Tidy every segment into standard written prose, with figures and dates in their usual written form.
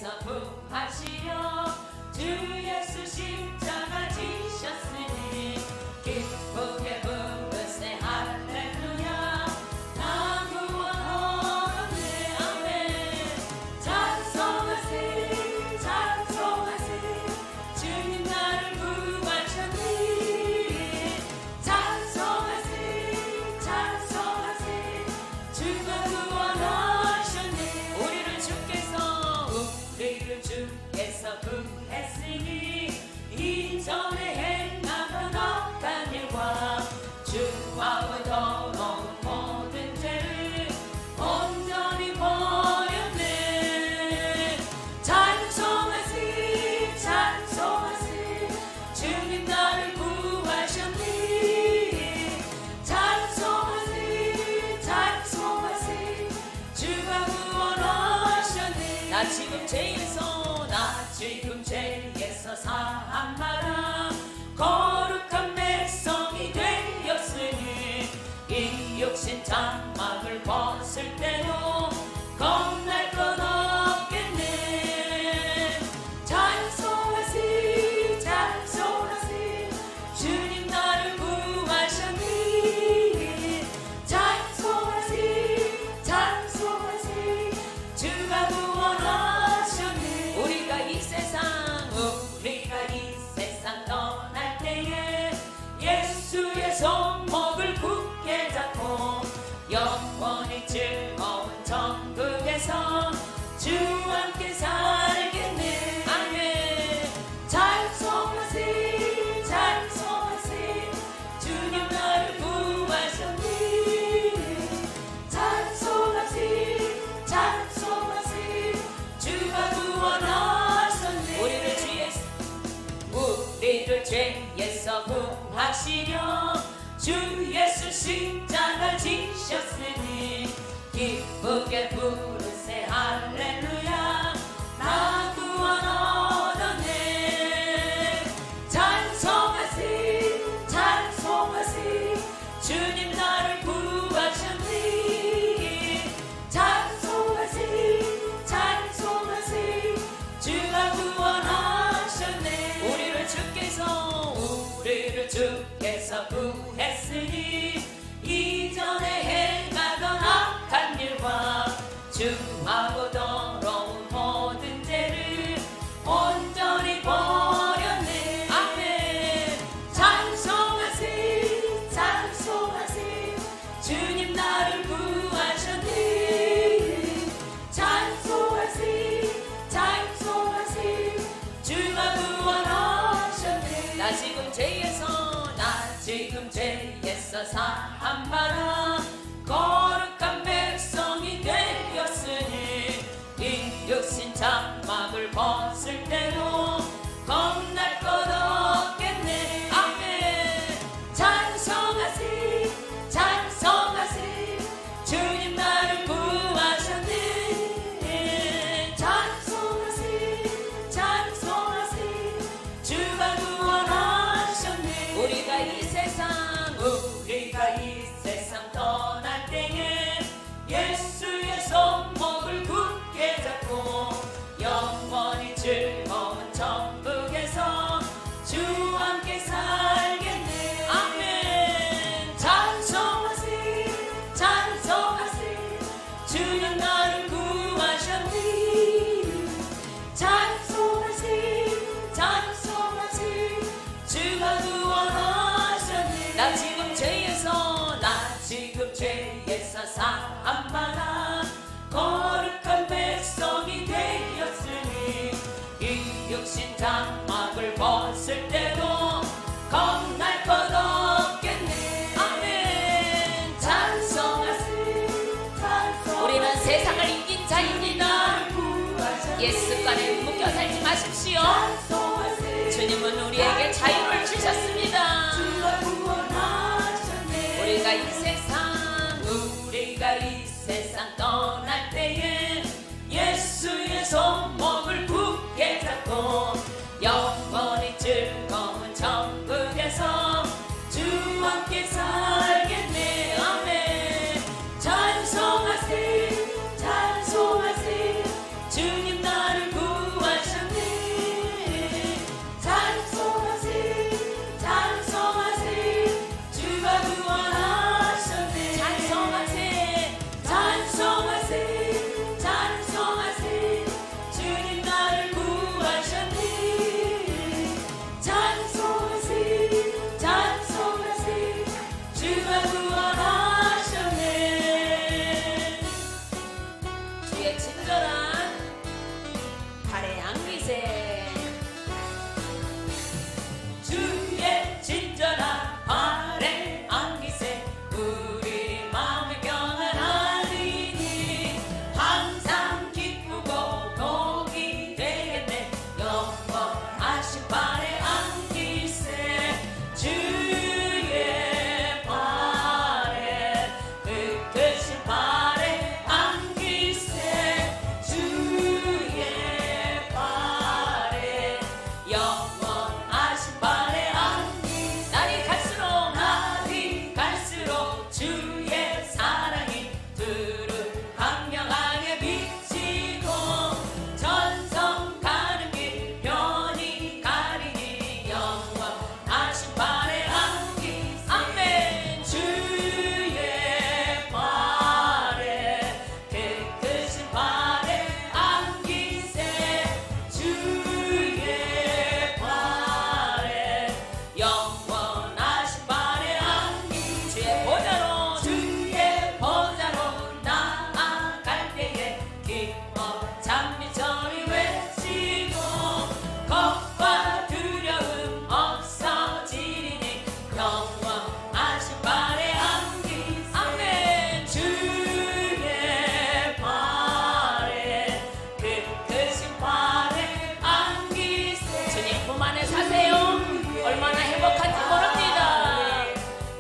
주께서 부활하시려 주 예수 십자가 지셨으니 기쁘게 부르세 할렐루야 나 구원하네 아멘. 찬송하세 찬송하세 주님 나를 구하셨니. 찬송하세 찬송하세 주가 구원하셨네. 우리를 주께서 구했으니 이전에 행하던 악한 일과 주와의 더러운 모든 죄를 온전히 버렸네. 찬송하세 찬송하세 주님 나를 구하셨니. 찬송하세 찬송하세 주가 구원하셨네. 나 지금 죄에서 사함하라 거룩한 백성이 되었으니 이 육신 장막을 벗을 때도 겁날 것 없겠네. 찬송하세 찬송하세 주님 나를 구하셨니. 찬송하세 찬송하세 주가 구원하셨네. 우리가 이 세상 떠날 때에 예수의 손목을 굳게 잡고 영원히 즐거운 천국에서 주와 함께 살겠네. 아멘. 찬송하세 찬송하세 주님 나를 구하셨니. 찬송하세 찬송하세 주가 구원하셨네. 우리를 죄에서 구하시려 주 예수 십자가 지셨으니 기쁘게 부르세 할렐루야 나 구원 얻었네. 찬송하세 찬송하세 주님 나를 구하셨니. 찬송하세 찬송하세 주가 구원하셨네. 우리를 주께서 구했으니 이전에 행하던 악한 일과 주하고 더러운 모든 죄를 온전히 버렸네. 아멘. 찬송하세 찬송하세 주님 나를 구하셨니. 찬송하세 찬송하세 주가 구원하셨네. 나 지금 죄에서 사함하라 거룩한 백성이 되었으니 이 육신 장막을 벗을 때도 겁날 것 없겠네. 아멘. 찬송하세 찬송하세 주님 나를 구하셨네. 찬송하세 찬송하세 주가 구원하셨네. 우리가 이 세상 떠날 때에 예수의 손목을 굳게 잡고 영원히 즐거운 천국에서 주와 함께 살겠네. 아멘. 찬송하세 찬송하세 주님 나를 구하셨니. 찬송하세 찬송하세 주가 구원하셨네. 나 지금 죄에서 사함하라 거룩한 백성이 되었으니 이 육신 장막을 벗을 때도 겁날 것 없겠네. 아멘. 찬송하세 찬송하세 우리는 세상을 이긴 자입니다. 예습관에 묶여 살지 마십시오. 주님은 우리에게 자유를 주셨습니다. 우리가 이 세상 떠날 때에 예수의 손목을 굳게 잡고 영원히 즐거운 천국에서 주와 함께 살겠네. 아멘. 찬송하세 찬송하세 주님 나를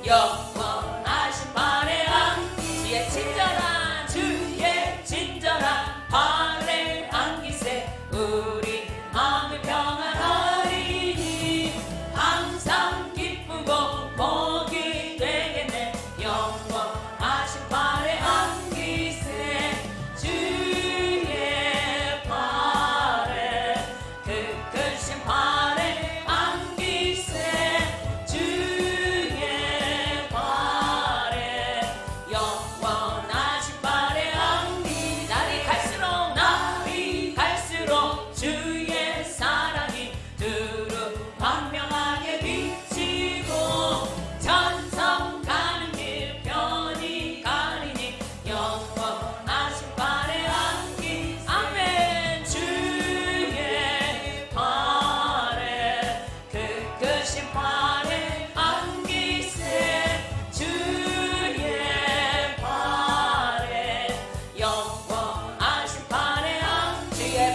영원하신 발에 주의 친절한 주의 친절한 발에 안기세 우리 마음이 평안하리니 항상 기쁘고 복이 되겠네 영원하신 발에 안기세 주의 발에 그 크신 발에 안기세 주의 발에 영원하신 발에 안기 날이 갈수록 주의 사랑이 두루 광명하게 비치고 천성 가는 길 편히 가리니 영원하신 발에 안기 아멘 주의 발에 그 크신 발에 안기세 주의 발에 영원하신 발에 주의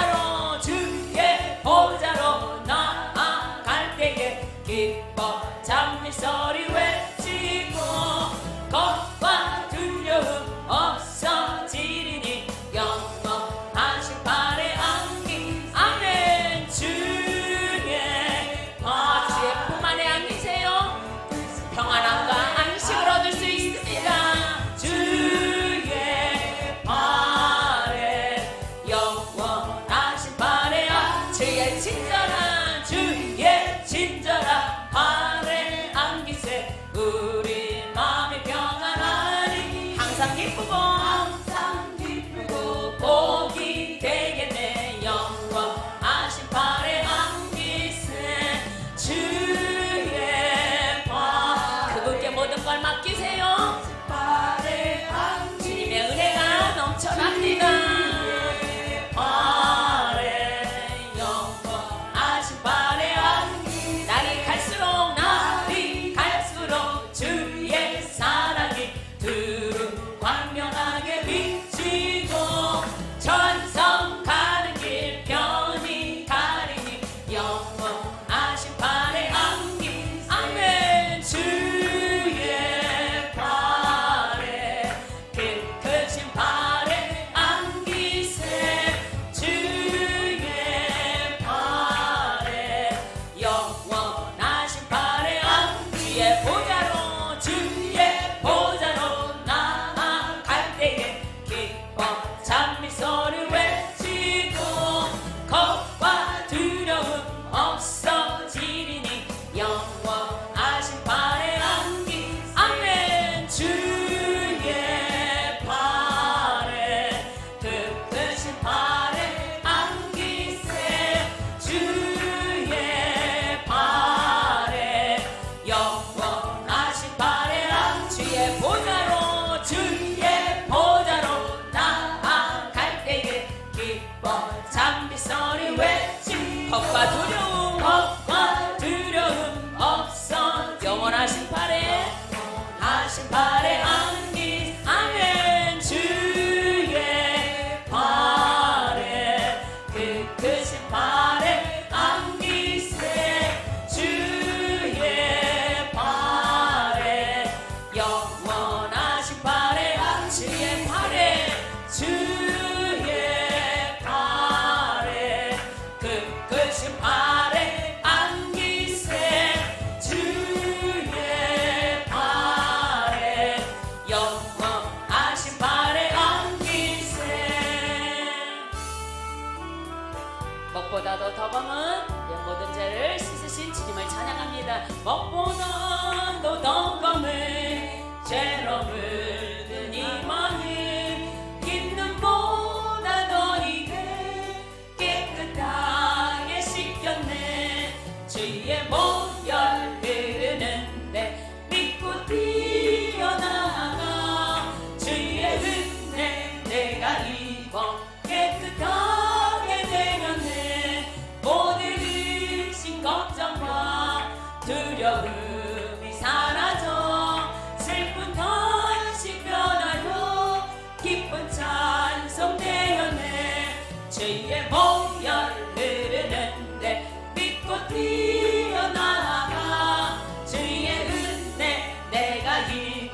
보좌로 나아갈 때에 기뻐 찬미소리 외치고 겁과 두려움 없어지리니 영원하신 발에 안기 아멘 주의 품 안에 안기세요 평안함과 안식을 얻을 수 있습니다 주의 발에 영원하신 발에 주의 친절한 발에 안기세 우리 마음이 평안하니 항상 기쁘고 복이 되겠네 영원하신 발에 안기세 주의 발 그분께 모든 걸 맡기세요 주님의 은혜가 넘쳐납니다 영원하신 발에 날이 갈수록 주의 사랑이 두루 광명하게 비치고 천성 가는 길 편히 가리니 영원하신 발에 안기 아멘 주의 발에 그 크신 발에 안기세 주의 발에 영원하신 발에 주의 보좌로 나아갈 때에 기뻐 찬미소리 외치고 겁과 두려움 없어지리니 영원하신 발에 안기 아멘 주의 발에 그 크신 발에 안기세 주의 발에 영원하신 발에 주의 보좌로 나아갈 때에 기뻐 찬미소리 외치 겁과 두려움 없어 영원하신 발에 안기 아멘 주의 발에 그 크신 발에 안기세 주의 발에 영원하신 발에 주의 발에 그 크신 발에 안기세 주의 발에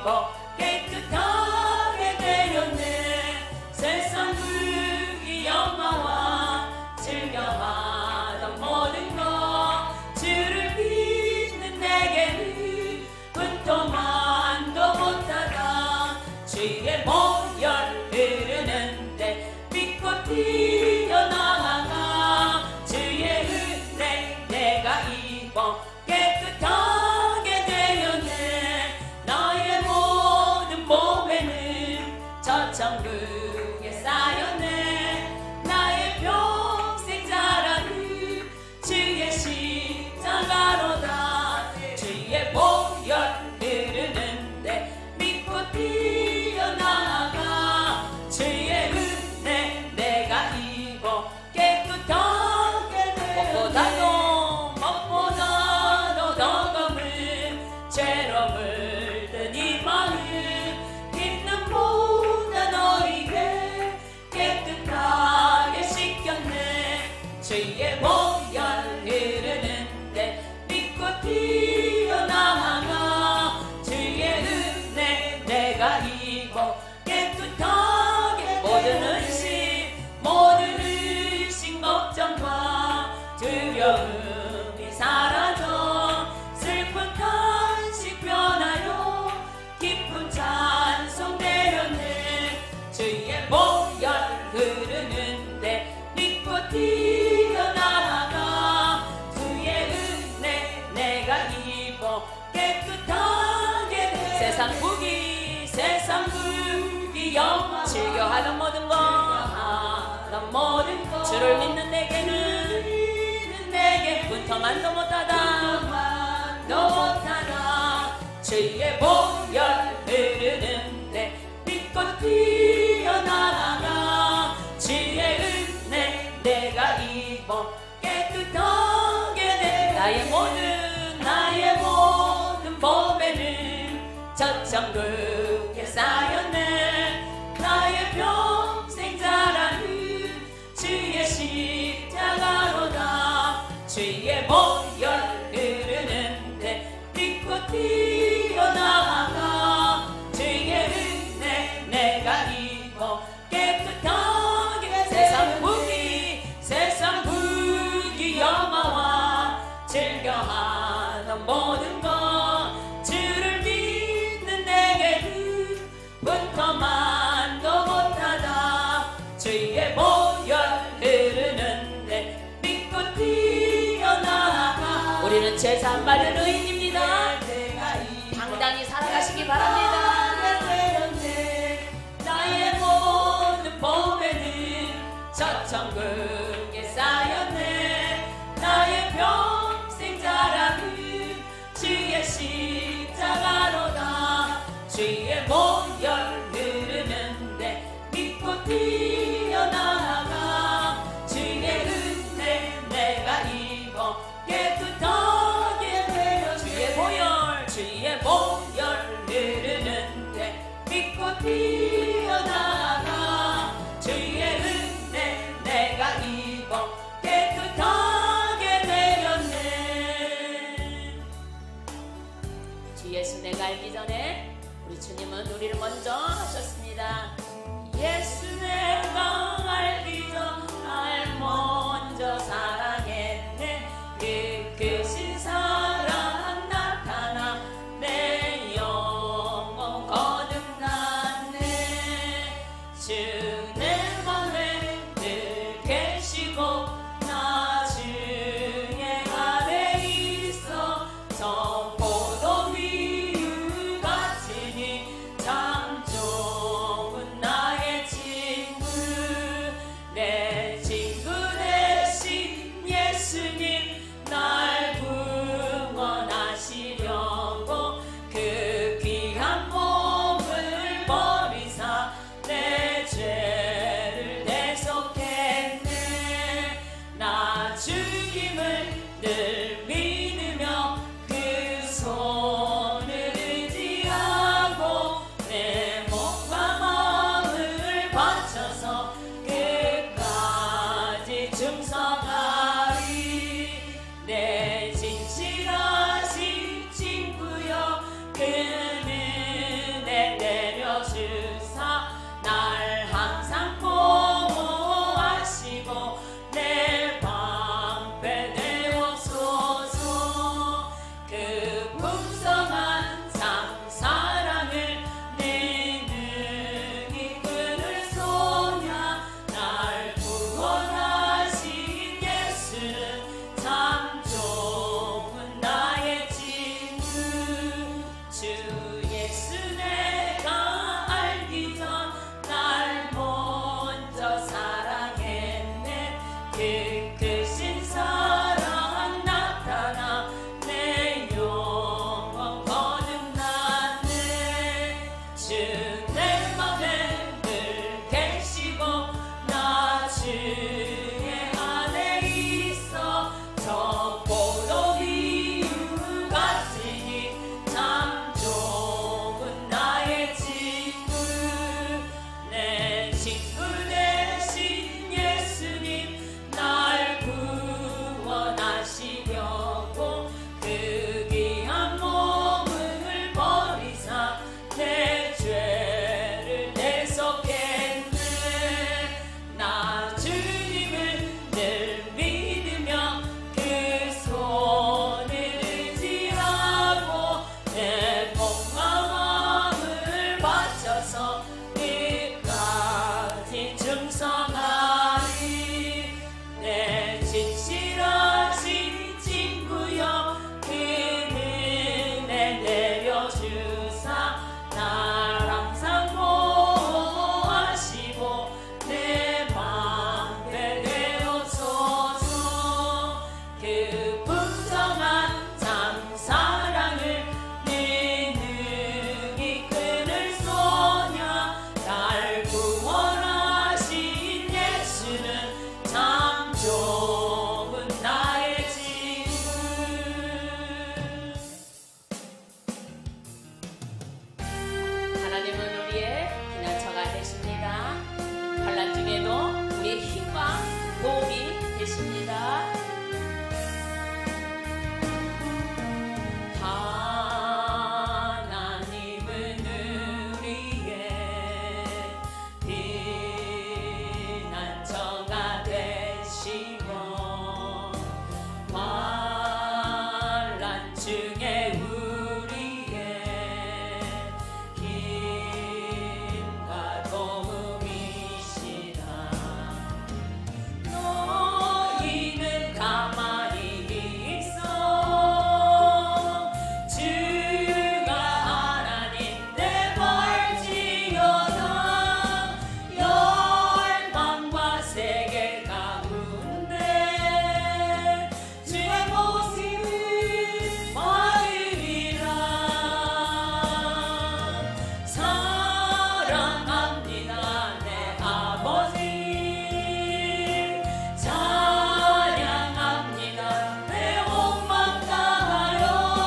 입어 깨끗하게 되었네. 세상 불기 영화와 즐겨하던 모든 것 주를 믿는 내게는 분토만도 못하다. 주의 보혈 흐르는데 믿고 뛰어나가 주의 은혜 내가 입어 깨끗하게 되었네. 나의 모든 몸에는 저천국에 쌓였네. 나의 평생 자랑은 주의 십자가로다. 주의 보혈 흐르는데 믿고 뛰어나가 주의 은혜 내가 입어 깨끗하게 돼. 무엇보다도 더 검은 죄로 물든 이 마음 있는 보다 너에게 깨끗하게 씻겼네. 주의 보혈 흐르는데 믿고 뛰어나가 주의 은혜 내가 입어 깨끗하게. 모든 의심 걱정과 두려움이 사라져 슬픈 탄식 변하여 기쁜 찬송 되었네. 주의 보혈 흐르는데 믿고 뛰어나가 주의 은혜 내가 입어 깨끗하게 돼. 세상 불기 영화 즐겨하던 모든 것 주를 믿는 내게 분터만도 못하다. 주의 보혈 흐르는데 믿고 뛰어나가 주의 은혜 내가 입어 깨끗하게 돼. 나의 모든 몸에는 저천국에 쌓였네. 나의 평생 자랑은 주의 십자가로다. 주의 보혈 흐르는데 믿고 뛰어나가 주의 은혜 내가 입어 깨끗하게. 세상 불기 영화와 즐겨하던 모든 것 주를 믿는 내게는 분터만도 못하다. 주의 보혈 흐르는데 믿고 뛰어나가. 우리는 죄사함 받은 의인입니다. 당당히 살아가시기 바랍니다. 나의 모든 몸에는 저천국에 쌓였네. 나의 평생 자랑은 주의 십자가로다. 주의 보혈 흐르는데 믿고 뛰어나가 주의 은혜 내가 입어 깨끗하게 되어. 주의 보혈 흐르는데 믿고 뛰어나가 주의 은혜 내가 입어 깨끗하게 되었네. 주 예수 내가 알기 전에 우리 주님은 우리를 먼저 하셨습니다. 예수 내가 알기 전 날 먼저 사랑했네. 그 크신 사랑 나타나 내 영혼 거듭났네. 주 내 맘에 늘 계시고 나 주의 안에 있어. 성포도 위유 같으니 참 좋은 나의 친구. 주사 날 항상 보호하시고 내 방패 되옵소서. 그 풍성한 사랑을 내 능히 끊을 소냐. 날 구원하신 예수는 참 좋은 나의 친구. 주 예수 내가 알기 전 날 먼저 사랑했네. 그 크신 사랑 나타나 내 영혼 거듭났네. 주 내 맘에 늘 계시고 나 주의 안에 있어. 저 포도 이유 같으니 참 좋은 나의 친구. 내 친구 되신 예수님 날 구원하시려고 그 귀한 몸을 버리사 내 죄를 대속했네. 나 주님을 늘 믿으며 그 손을 의지하고 내 몸과 마음을 바쳐서 끝까지 충성하리. 내 진실하신 친구여 그 은혜 내려주사 날 항상 보호하시고 내 방패 되옵소서. 그 풍성한 참 사랑을 내 능히 끊을 소냐. 날 구원하신 예수는 참 좋은 나의 친구. 하나님은 우리의 피난처가 되십니다. 환난 중에도 우리의 힘과 도움이 되십니다. 하나님은 우리의 피난처가 되시고 환난 중에 우리의 힘과 도움이시라. 너희는 가만히 있어. 주가 하나님 내 벌지어다. 열방과 세계 가운데 주의 모습을 받으리라. 사랑합니다 내 아버지. 찬양합니다 내 온맘 다하여.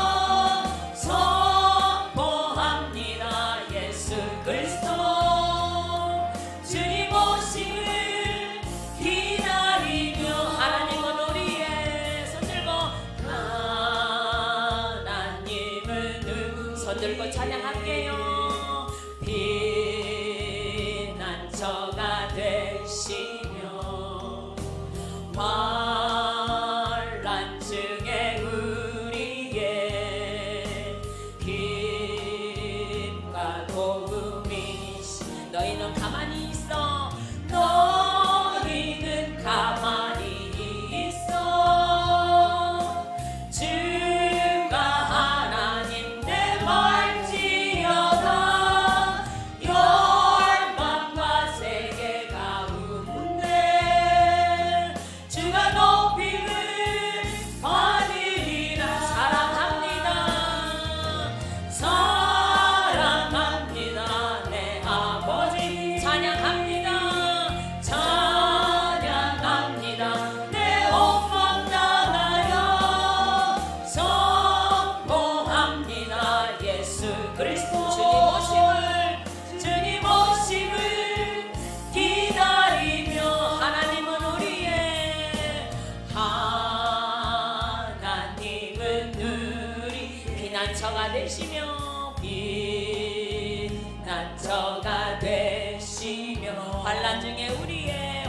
선포합니다 예수 그리스도. 주님 오심을 기다리며 하나님은 우리의 손들고 하나님은 손들고 찬양할게요. 피난처가 되시며 환난 중에 우리의 힘과 도움이시. 너희는 가만히 있어. 너희는 가만히 있어. 주가 하나님 내 말지어다. 열방과 세계 가운데 주가 높임을 받으리라. 사랑합니다. 사랑합니다 내 아버지. 찬양합니다. 찬양합니다 내 온맘 다하여. 선포합니다 예수 그리스도. 주님 오심을 기다리며 하나님은 우리의 하나님은 우리 피난처가 되시며 피난처가 난처가 되시며 환난 중에 우리의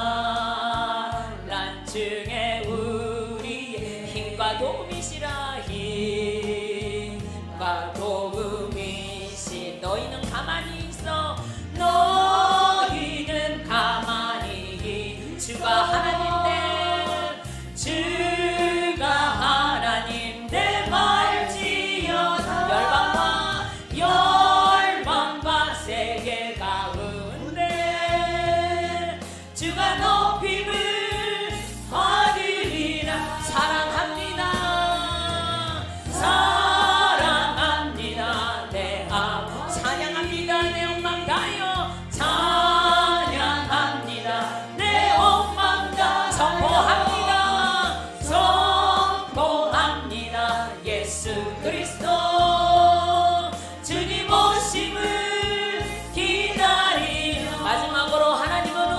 환난 중에 우리의 힘과 도움이시라 힘과 도움이시 너희는 가만히 있어 너희는 가만히 주가 하나님들 주가 하나님들 말지어다 열방과 세계 가운데 주가 높임을 받으리라 사랑합니다 사랑합니다 내 아버 찬양합니다 내 온 마음 다하여 찬양합니다 내 온 마음 다 선포합니다 선포합니다 예수 그리스도 주님 오심을 기다리며 마지막으로 하나님은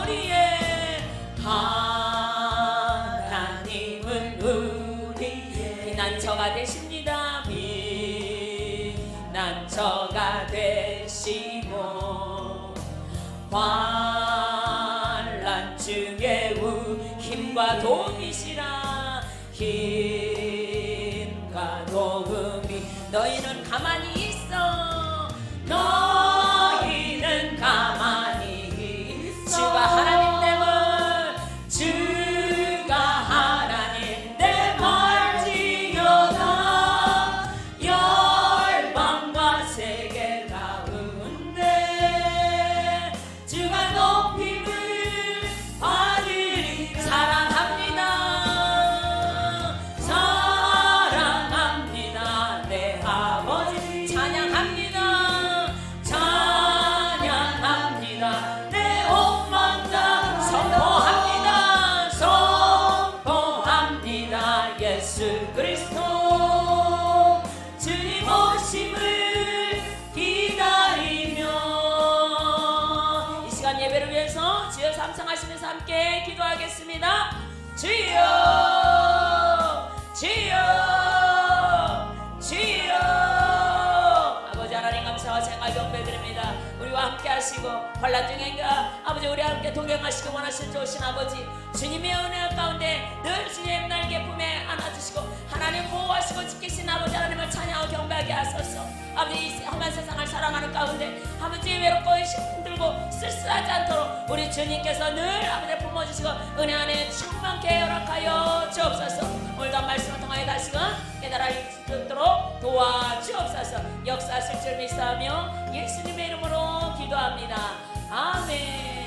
우리의 비난처가 되십니다 비난처가 되시고 환난 중에 힘과 도움이시라 힘과 도움이 너희는 가만히 있어 너희는 가만히 주가 하나님 됨을 주가 하나님 됨을 지어다 열방과 세계 가운데 주가 높임을 받으리 사랑합니다 사랑합니다 내 아버지 찬양합니다 찬양합니다 내 온 마음 다 선포합니다 선포합니다 예수 그리스도 주님 오심을 기다리며 이 시간 예배를 위해서 주여 삼창하시면서 함께 기도하겠습니다 주여 주여 주여 아버지 하나님 감사와 생활 경배드립니다 우리와 함께 하시고 환난 중인가 아버지 우리와 함께 동행하시고 원하시는 좋으신 아버지 주님의 은혜 가운데 늘 주님의 날개 품에 안아주시고 하나님 보호하시고 지키신 아버지 하나님을 찬양하고 경배하게 하소서 아버지 이 험한 세상을 살아가는 가운데 아버지 외롭고 힘들고 쓸쓸하지 않도록 우리 주님께서 늘 아버지 품어주시고 은혜 안에 충만케 허락하여 주옵소서 오늘도 말씀을 통하여 다시금 깨달아 있도록 도와주옵소서 역사하실 줄 믿사하며 예수님의 이름으로 기도합니다 아멘.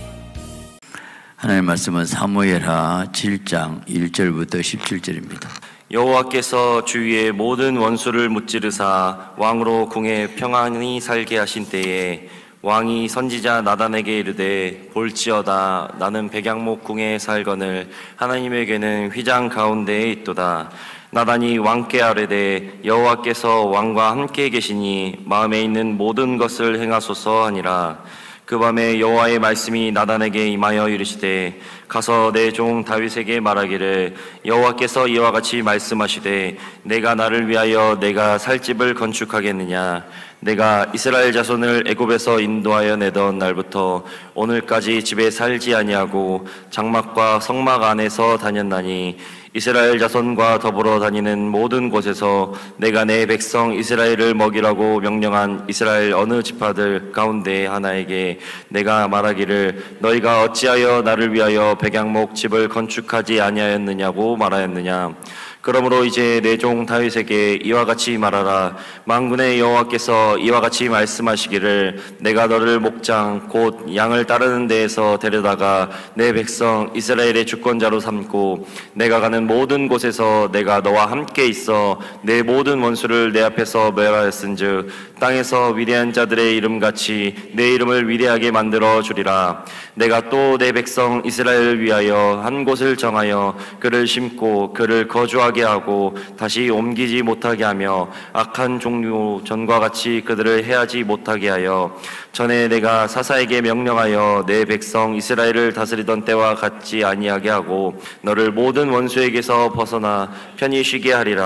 하나님의 말씀은 사무엘하 7장 1절부터 17절입니다. 여호와께서 주위의 모든 원수를 무찌르사 왕으로 궁에 평안히 살게 하신 때에 왕이 선지자 나단에게 이르되 볼지어다 나는 백양목 궁에 살거늘 하나님에게는 휘장 가운데에 있도다. 나단이 왕께 아뢰되 여호와께서 왕과 함께 계시니 마음에 있는 모든 것을 행하소서 하니라. 그 밤에 여호와의 말씀이 나단에게 임하여 이르시되 가서 내 종 다윗에게 말하기를 여호와께서 이와 같이 말씀하시되 내가 나를 위하여 내가 살 집을 건축하겠느냐. 내가 이스라엘 자손을 애굽에서 인도하여 내던 날부터 오늘까지 집에 살지 아니하고 장막과 성막 안에서 다녔나니 이스라엘 자손과 더불어 다니는 모든 곳에서 내가 내 백성 이스라엘을 먹이라고 명령한 이스라엘 어느 지파들 가운데 하나에게 내가 말하기를 너희가 어찌하여 나를 위하여 백양목 집을 건축하지 아니하였느냐고 말하였느냐. 그러므로 이제 내 종 다윗에게 이와 같이 말하라. 만군의 여호와께서 이와 같이 말씀하시기를 내가 너를 목장 곧 양을 따르는 데에서 데려다가 내 백성 이스라엘의 주권자로 삼고 내가 가는 모든 곳에서 내가 너와 함께 있어 내 모든 원수를 내 앞에서 멸하였은즉 땅에서 위대한 자들의 이름같이 내 이름을 위대하게 만들어 주리라. 내가 또 내 백성 이스라엘을 위하여 한 곳을 정하여 그를 심고 그를 거주하게 하고 다시 옮기지 못하게 하며 악한 종류 전과 같이 그들을 해하지 못하게 하여 전에 내가 사사에게 명령하여 내 백성 이스라엘을 다스리던 때와 같지 아니하게 하고 너를 모든 원수에게서 벗어나 편히 쉬게 하리라.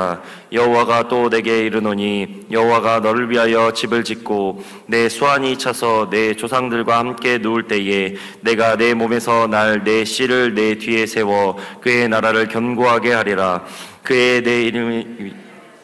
여호와가 또 내게 이르노니 여호와가 너를 위하여 집을 짓고 내 수완이 차서 내 조상들과 함께 누울 때에 내가 내 몸에서 날 내 씨를 내 뒤에 세워 그의 나라를 견고하게 하리라. 그의 내 이름이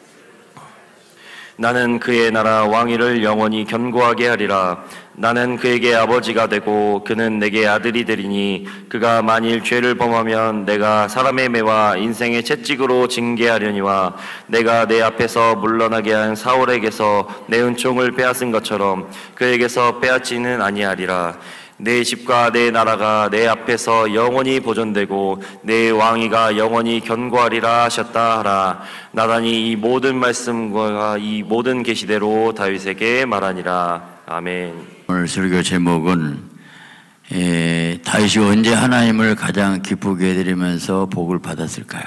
나는 그의 나라 왕위를 영원히 견고하게 하리라. 나는 그에게 아버지가 되고 그는 내게 아들이 되리니 그가 만일 죄를 범하면 내가 사람의 매와 인생의 채찍으로 징계하려니와 내가 내 앞에서 물러나게 한 사울에게서 내 은총을 빼앗은 것처럼 그에게서 빼앗지는 아니하리라. 내 집과 내 나라가 내 앞에서 영원히 보존되고 내 왕위가 영원히 견고하리라 하셨다 하라. 나단이 이 모든 말씀과 이 모든 계시대로 다윗에게 말하니라. 아멘. 오늘 설교 제목은 다윗이 언제 하나님을 가장 기쁘게 해드리면서 복을 받았을까요?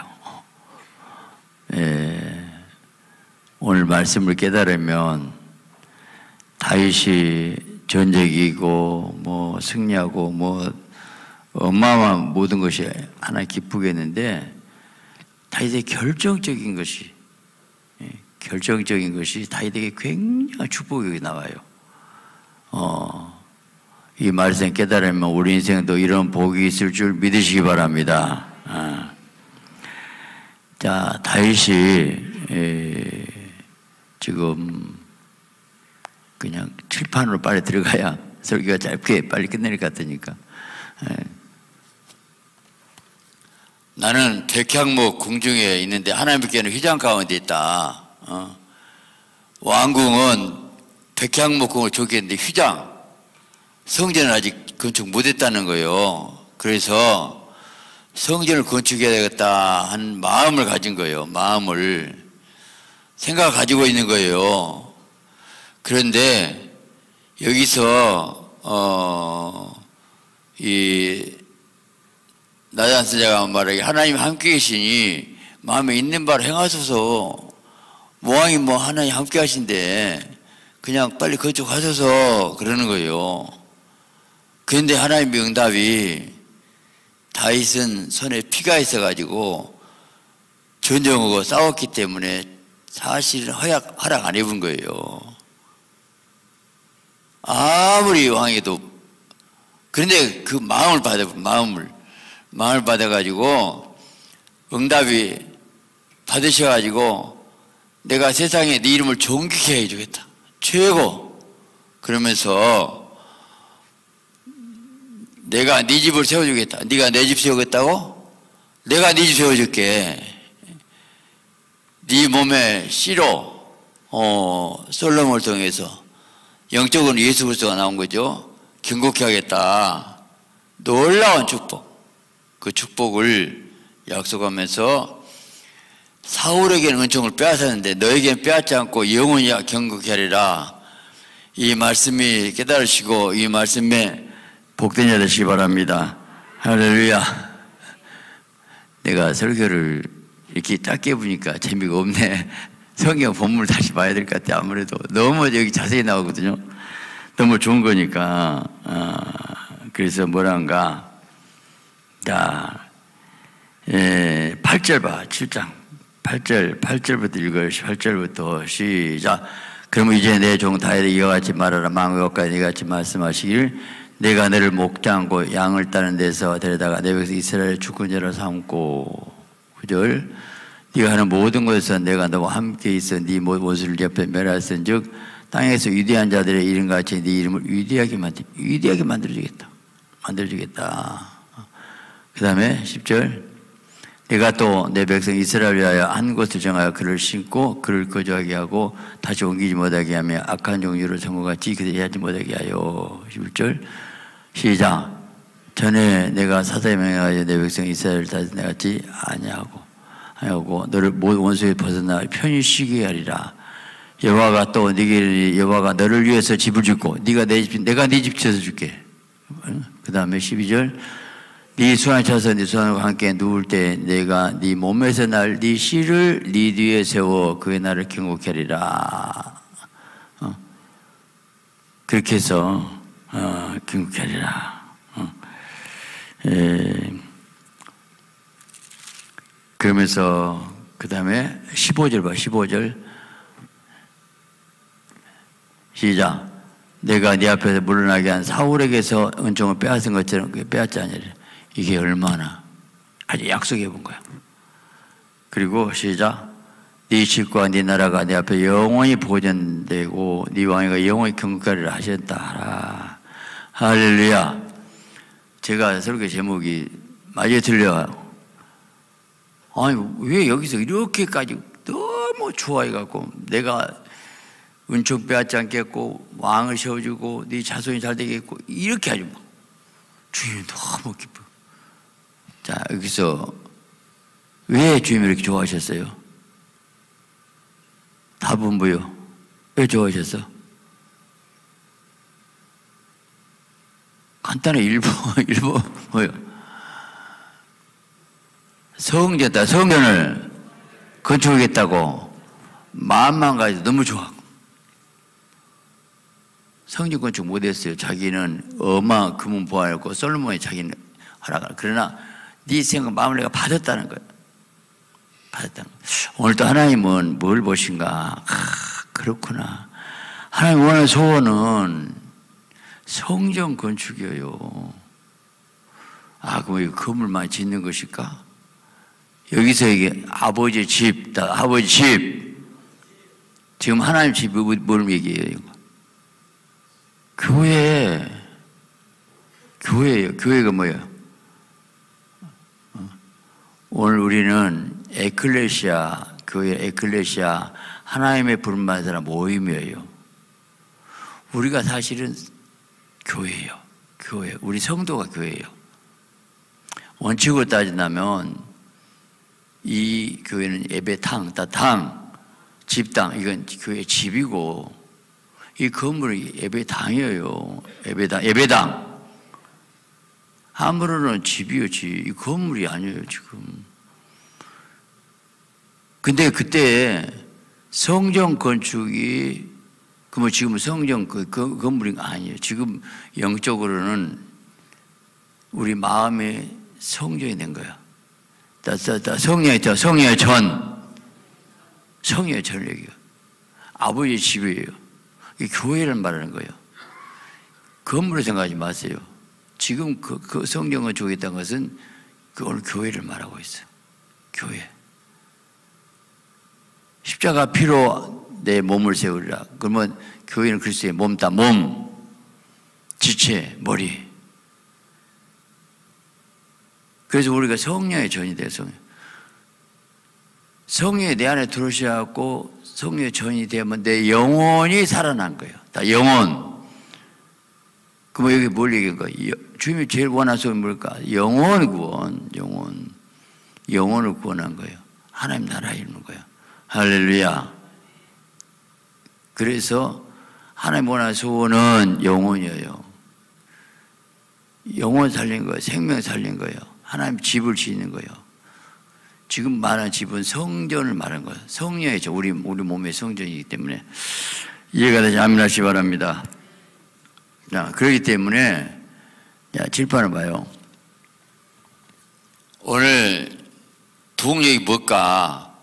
오늘 말씀을 깨달으면 다윗이 전쟁이고 뭐 승리하고 뭐 어마어마한 모든 것이 하나님 기쁘게 했는데 다윗의 결정적인 것이 다윗에게 굉장한 축복이 나와요. 이 말씀 깨달으면 우리 인생도 이런 복이 있을 줄 믿으시기 바랍니다. 자, 다윗이 지금 그냥 칠판으로 빨리 들어가야 설교가 짧게 빨리 끝낼 것 같으니까. 나는 백향목 궁중에 있는데 하나님께는 휘장 가운데 있다. 왕궁은 백향목궁을 조기했는데 휘장, 성전을 아직 건축 못했다는 거예요. 그래서 성전을 건축해야 되겠다 한 마음을 가진 거예요. 생각을 가지고 있는 거예요. 그런데 여기서 이 나단 선지자가 말하기 하나님 함께 계시니 마음에 있는 바를 행하소서. 왕이 뭐 하나님 함께 하신데 그냥 빨리 건축하소서 그러는 거예요. 그런데 하나님의 응답이 다윗은 손에 피가 있어가지고 전쟁하고 싸웠기 때문에 사실 허락 안 해본 거예요. 아무리 왕이도. 그런데 그 마음을 받아가지고 응답이 받으셔가지고 내가 세상에 네 이름을 존귀케 해주겠다. 최고. 그러면서 내가 네 집을 세워주겠다. 네가 내 집 세우겠다고? 내가 네 집 세워줄게. 네 몸에 씨로 솔로몬을 통해서 영적으로 예수 그리스도가 나온 거죠. 견고케 하겠다. 놀라운 축복. 그 축복을 약속하면서 사울에게는 은총을 빼앗았는데 너에게는 빼앗지 않고 영원히 견고케 하리라. 이 말씀이 깨달으시고 이 말씀에 복된 자 되시기 바랍니다. 할렐루야. 내가 설교를 이렇게 짧게 보니까 재미가 없네. 성경 본문을 다시 봐야 될 것 같아. 아무래도 너무 여기 자세히 나오거든요. 너무 좋은 거니까. 그래서 뭐란가. 자, 8절 봐. 7장 8절부터 읽어요. 8절부터 시작. 그러면 이제 내 종 다윗에게 이와 같이 말하라. 만국까지 네가 같이 말씀하시길 내가 너를 목장고 양을 따는 데서 데려다가 내 백성 이스라엘의 주권자로 삼고. 9절. 네가 하는 모든 것에서 내가 너와 함께 있어 네 모습을 옆에 멸하였은즉 땅에서 위대한 자들의 이름같이 네 이름을 위대하게 만들어주겠다. 그 다음에 10절. 내가 또 내 백성 이스라엘을 위하여 한 곳을 정하여 그를 심고 그를 거주하게 하고 다시 옮기지 못하게 하며 악한 종류를 성공같이 그들이 하지 못하게 하여. 11절 시작. 전에 내가 사사에 명하여 내 백성 이스라엘을 다시 내같이 아니하고 너를 모든 원수에 벗어나 편히 쉬게 하리라. 여호와가 또 네게 여호와가 너를 위해서 집을 짓고 내가 네 집 지어서 줄게. 그 다음에 12절. 네 수완이 차서 네 수완과 함께 누울 때 내가 네 몸에서 날 네 씨를 네 뒤에 세워 그의 나를 견고케 하리라. 그렇게 해서 견고케 하리라. 그러면서 그 다음에 15절 봐. 15절 시작. 내가 네 앞에서 물러나게 한 사울에게서 은총을 빼앗은 것처럼 그게 빼앗지 않으리라. 이게 얼마나 아주 약속해 본 거야. 그리고 시작. 네 집과 네 나라가 네 앞에 영원히 보존되고 네 왕위가 영원히 경거하리라 하셨다. 할렐루야. 제가 설교 제목이 맞아 들려요. 아니 왜 여기서 이렇게까지 너무 좋아해갖고 내가 은총 빼앗지 않겠고 왕을 세워주고 네 자손이 잘 되겠고 이렇게 하지 마. 주님 너무 기뻐. 자 여기서 왜 주님이 이렇게 좋아하셨어요? 답은 뭐요? 왜 좋아하셨어? 간단해. 1번 뭐요? 성전다. 성전을 건축하겠다고 마음만 가지고 너무 좋아. 성전 건축 못했어요. 자기는 금은 보아했고 솔로몬이 자기는 하라고. 그러나 네 생각 마음을 내가 받았다는 거예요. 받았다는 거예요. 오늘 또 하나님은 뭘 보신가? 그렇구나. 하나님 원하는 소원은 성전 건축이에요. 그럼 이 건물만 짓는 것일까? 여기서 이게 아버지 집, 아버지 집. 지금 하나님 집이 뭘 얘기해요? 교회예요. 교회가 뭐예요? 오늘 우리는 에클레시아, 교회 에클레시아, 하나님의 부름받은 사람 모임이에요. 우리가 사실은 교회예요. 교회. 우리 성도가 교회예요. 원칙으로 따진다면 이 교회는 예배당, 집당, 이건 교회 집이고 이 건물이 예배당이에요. 예배당. 아무로는 집이요, 집. 이 건물이 아니에요, 지금. 근데 그때 성전 건축이, 그러면 지금 성전 그 건물이 아니에요. 지금 영적으로는 우리 마음의 성전이 된 거야. 성령의 전. 성령의 전을 얘기해요. 아버지의 집이에요. 이 교회를 말하는 거예요. 건물을 생각하지 마세요. 지금 그 성경을 주겠다는 것은 오늘 교회를 말하고 있어요. 교회. 십자가 피로 내 몸을 세우리라. 그러면 교회는 그리스도의 몸다. 몸, 지체, 머리. 그래서 우리가 성령의 전이 돼서 성령이 내 안에 들어오셔갖고 성령의 전이 되면 내 영혼이 살아난 거예요. 다 영혼. 그럼 여기 뭘 얘기한 거예요? 주님이 제일 원하시는 게 뭘까? 영혼 구원, 영혼을 구원한 거예요. 하나님 나라에 이루는 거예요. 할렐루야. 그래서 하나님 원하는 소원은 영혼이에요. 영혼 살린 거예요. 생명 살린 거예요. 하나님 집을 짓는 거예요. 지금 말하는 집은 성전을 말하는 거예요. 성령이죠. 우리 몸의 성전이기 때문에 이해가 되지 아멘하시기 바랍니다. 자, 그렇기 때문에 칠판을 봐요. 오늘 동력이 뭘까?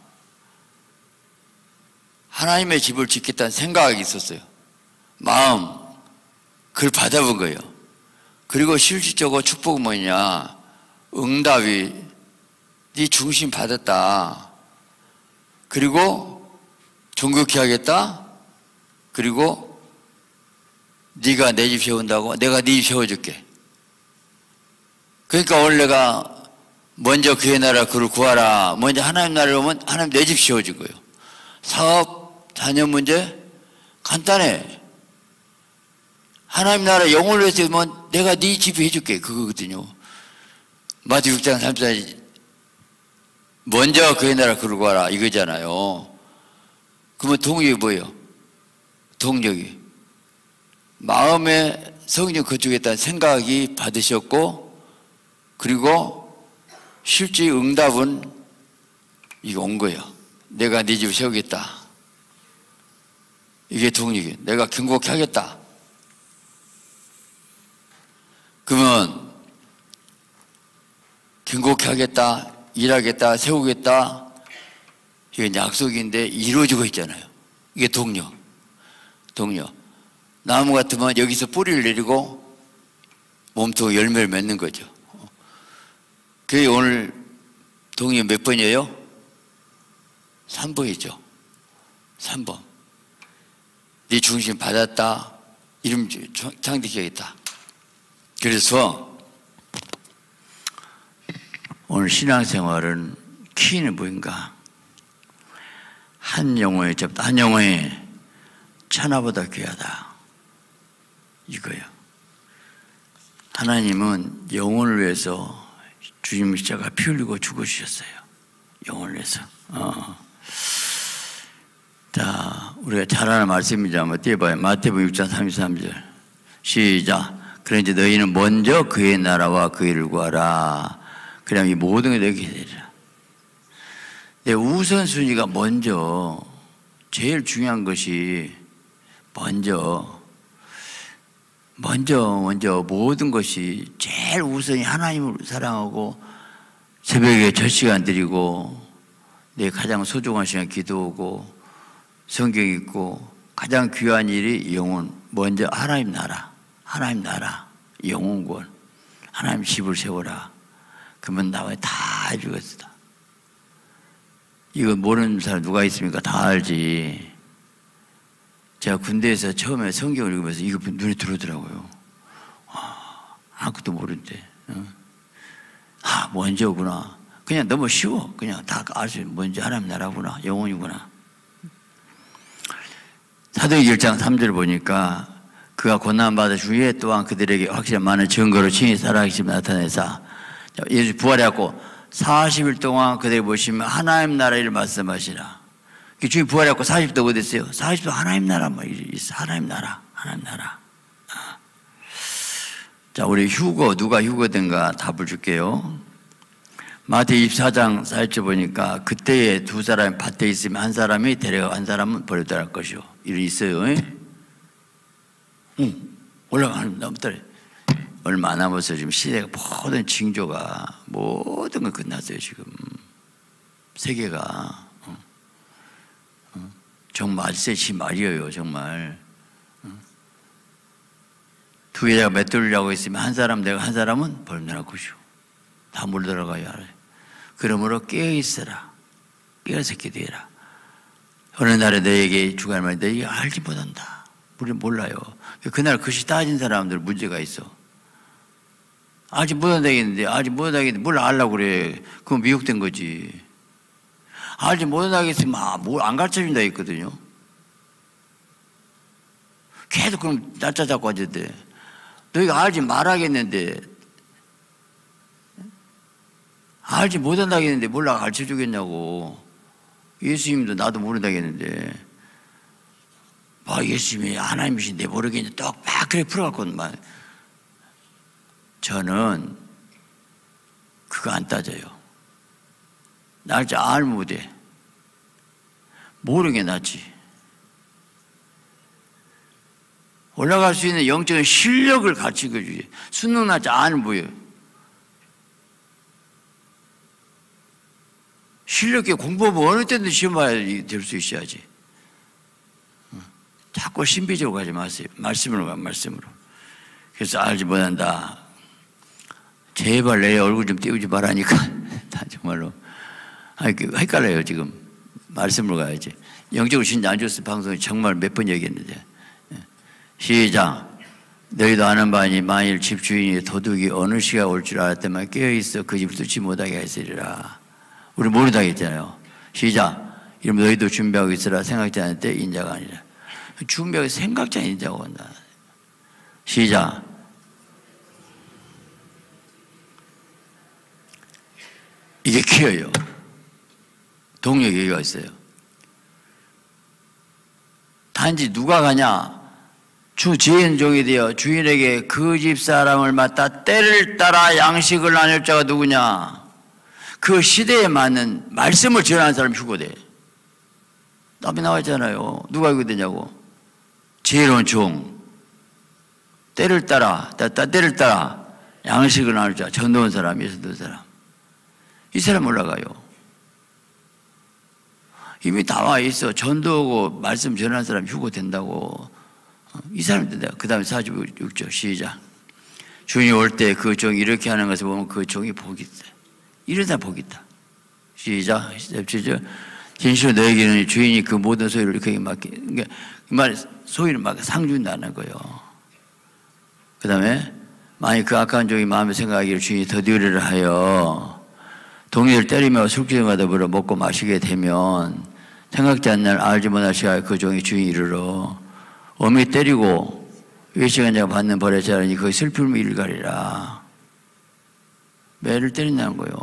하나님의 집을 짓겠다는 생각이 있었어요. 마음, 그걸 받아본 거예요. 그리고 실질적으로 축복은 뭐냐? 응답이 네 중심 받았다. 그리고 존귀케 하겠다. 그리고 네가 내 집 세운다고 내가 네 집 세워줄게. 그러니까 오늘 내가 먼저 그의 나라 그를 구하라. 먼저 하나님 나라를 오면 하나님 내 집 세워줄 거예요. 사업, 자녀 문제 간단해. 하나님 나라 영혼을 위해서 오면 내가 네 집이 해줄게. 그거거든요. 마태 6장 34절 먼저 그의 나라 그를 구하라 이거잖아요. 그러면 동력이 뭐예요? 동력이 마음에 성령 거주겠다는 생각이 받으셨고 그리고 실제 응답은 이거 온 거예요. 내가 네 집을 세우겠다. 이게 동력이에요. 내가 경고케 하겠다. 그러면 경고케 하겠다, 일하겠다, 세우겠다. 이건 약속인데 이루어지고 있잖아요. 이게 동력. 나무 같으면 여기서 뿌리를 내리고 몸통 열매를 맺는 거죠. 그게 오늘 동력 몇 번이에요? 3번이죠. 3번. 네 중심 받았다. 이름 창대해야겠다. 그래서 오늘 신앙생활은 키는 뭐인가? 한 영혼의 잡다. 한 영혼의 천하보다 귀하다. 이거예요. 하나님은 영혼을 위해서 주님 십자가 피 흘리고 죽어주셨어요. 영혼을 위해서. 자, 우리가 잘 아는 말씀이죠. 한번 띄워봐요. 마태복음 6장 33절. 시작. 그런데 너희는 먼저 그의 나라와 그 일을 구하라. 그러면 이 모든 게 너희에게 되리라. 내 우선순위가 먼저, 제일 중요한 것이 먼저 모든 것이 제일 우선이 하나님을 사랑하고 새벽에 첫 시간 드리고 내 가장 소중한 시간 기도하고 성경 읽고 가장 귀한 일이 영혼. 먼저 하나님 나라, 영혼권, 하나님 집을 세워라. 그러면 나와 다 해주겠다. 이거 모르는 사람 누가 있습니까? 다 알지. 제가 군대에서 처음에 성경을 읽으면서 이거 눈에 들어오더라고요. 아무것도 모르는데. 먼저구나. 그냥 너무 쉬워. 그냥 다 알 수 있는 먼저 하나님 나라구나. 영혼이구나. 사도행전 1장 3절 보니까 그가 고난받아 주위에 또한 그들에게 확실한 많은 증거로 친히 살아계심을 나타내사 예수 부활해갖고 40일 동안 그들에게 보시면 하나님 나라 일을 말씀하시라. 주님 부활해갖고 40도 어디 있어요? 40도 하나님 나라 뭐 있어. 하나님 나라. 자, 우리 휴거, 누가 휴거된가 답을 줄게요. 마태 24장 4절 보니까 그때에 두 사람이 밭에 있으면 한 사람이 데려가 한 사람은 버려둬야 할 것이요. 일이 있어요. 올라가는 남들 얼마 안 남았어요. 지금 시대가 모든 징조가 모든 거 끝났어요. 지금 세계가 정말 세치 말이에요. 정말 두 여자가 맷돌이라고 있으면 한 사람 내가 한 사람은 버려놓을 것이요. 다 물들어가야 해. 그러므로 깨어있어라. 깨어서 기도해라. 어느 날에 너에게 주갈 말이 너에게 알지 못한다. 우리 몰라요. 그날 그것이 따진 사람들 문제가 있어. 알지 못한다겠는데 뭘 알라고 그래. 그건 미혹된 거지. 알지 못한다겠으면 뭘 안 가르쳐준다 했거든요. 계속 그럼 날짜 잡고 앉았대. 너희가 알지 말아야겠는데 알지 못한다겠는데 몰라 가르쳐주겠냐고. 예수님도 나도 모른다겠는데 예수님이 하나님이신데 모르겠는데 떡막 그래 풀어갖고만. 저는 그거 안 따져요. 날짜 알면 못해. 모르는 게 낫지. 올라갈 수 있는 영적인 실력을 가르치고 주지. 수능 날짜 알면 뭐예요? 실력 있게 공부하면 어느 때든 시험 봐야 될 수 있어야지. 자꾸 신비적으로 가지 마세요. 말씀으로 가, 말씀으로. 그래서 알지 못한다. 제발 내 얼굴 좀 띄우지 말라니까. 다 정말로. 헷갈려요, 지금. 말씀으로 가야지. 영적으로 진짜 안 좋았어. 방송에 정말 몇 번 얘기했는데. 시작. 너희도 아는 바니 만일 집주인이 도둑이 어느 시간 올 줄 알았더만 깨어있어 그 집을 뚫지 못하게 했으리라. 우리 모른다 했잖아요. 시작. 이러면 너희도 준비하고 있으라. 생각지 않을 때 인자가 아니라. 준비하고 생각지 않은 인자가 온다. 시작. 이게 키워요. 동력이 여기가 있어요. 단지 누가 가냐? 주 지인종이 되어 주인에게 그 집 사람을 맡아 때를 따라 양식을 나눌 자가 누구냐? 그 시대에 맞는 말씀을 전하는 사람이 휴거돼. 답이 나와있잖아요. 누가 휴거되냐고. 지혜로운 종. 때를 따라 양식을 나눌 자. 전도한 사람, 예수 든 사람. 이 사람 올라가요. 이미 다 와 있어. 전도하고 말씀 전하는 사람 휴고 된다고. 이 사람들 내가 그 다음에 46절 시작. 주인이 올 때 그 종이 이렇게 하는 것을 보면 그 종이 복이 있다. 이런 사람 복이 있다. 시작. 진실로 너에게는 주인이 그 모든 소유를 그에게 맡기. 그러니까 그 말 소유를 막 상 준다는 거예요. 그 다음에 만약 그 악한 종이 마음에 생각하기를 주인이 더디으리라 하여 동료를 때리며 술기둥과 더불어 먹고 마시게 되면 생각지 않는 날 알지 못할 시각에 그 종이 주인이 이르러 어미 때리고 외식한 자가 받는 벌에 자라니 그의 슬픔을 일가리라. 매를 때린다는 거예요.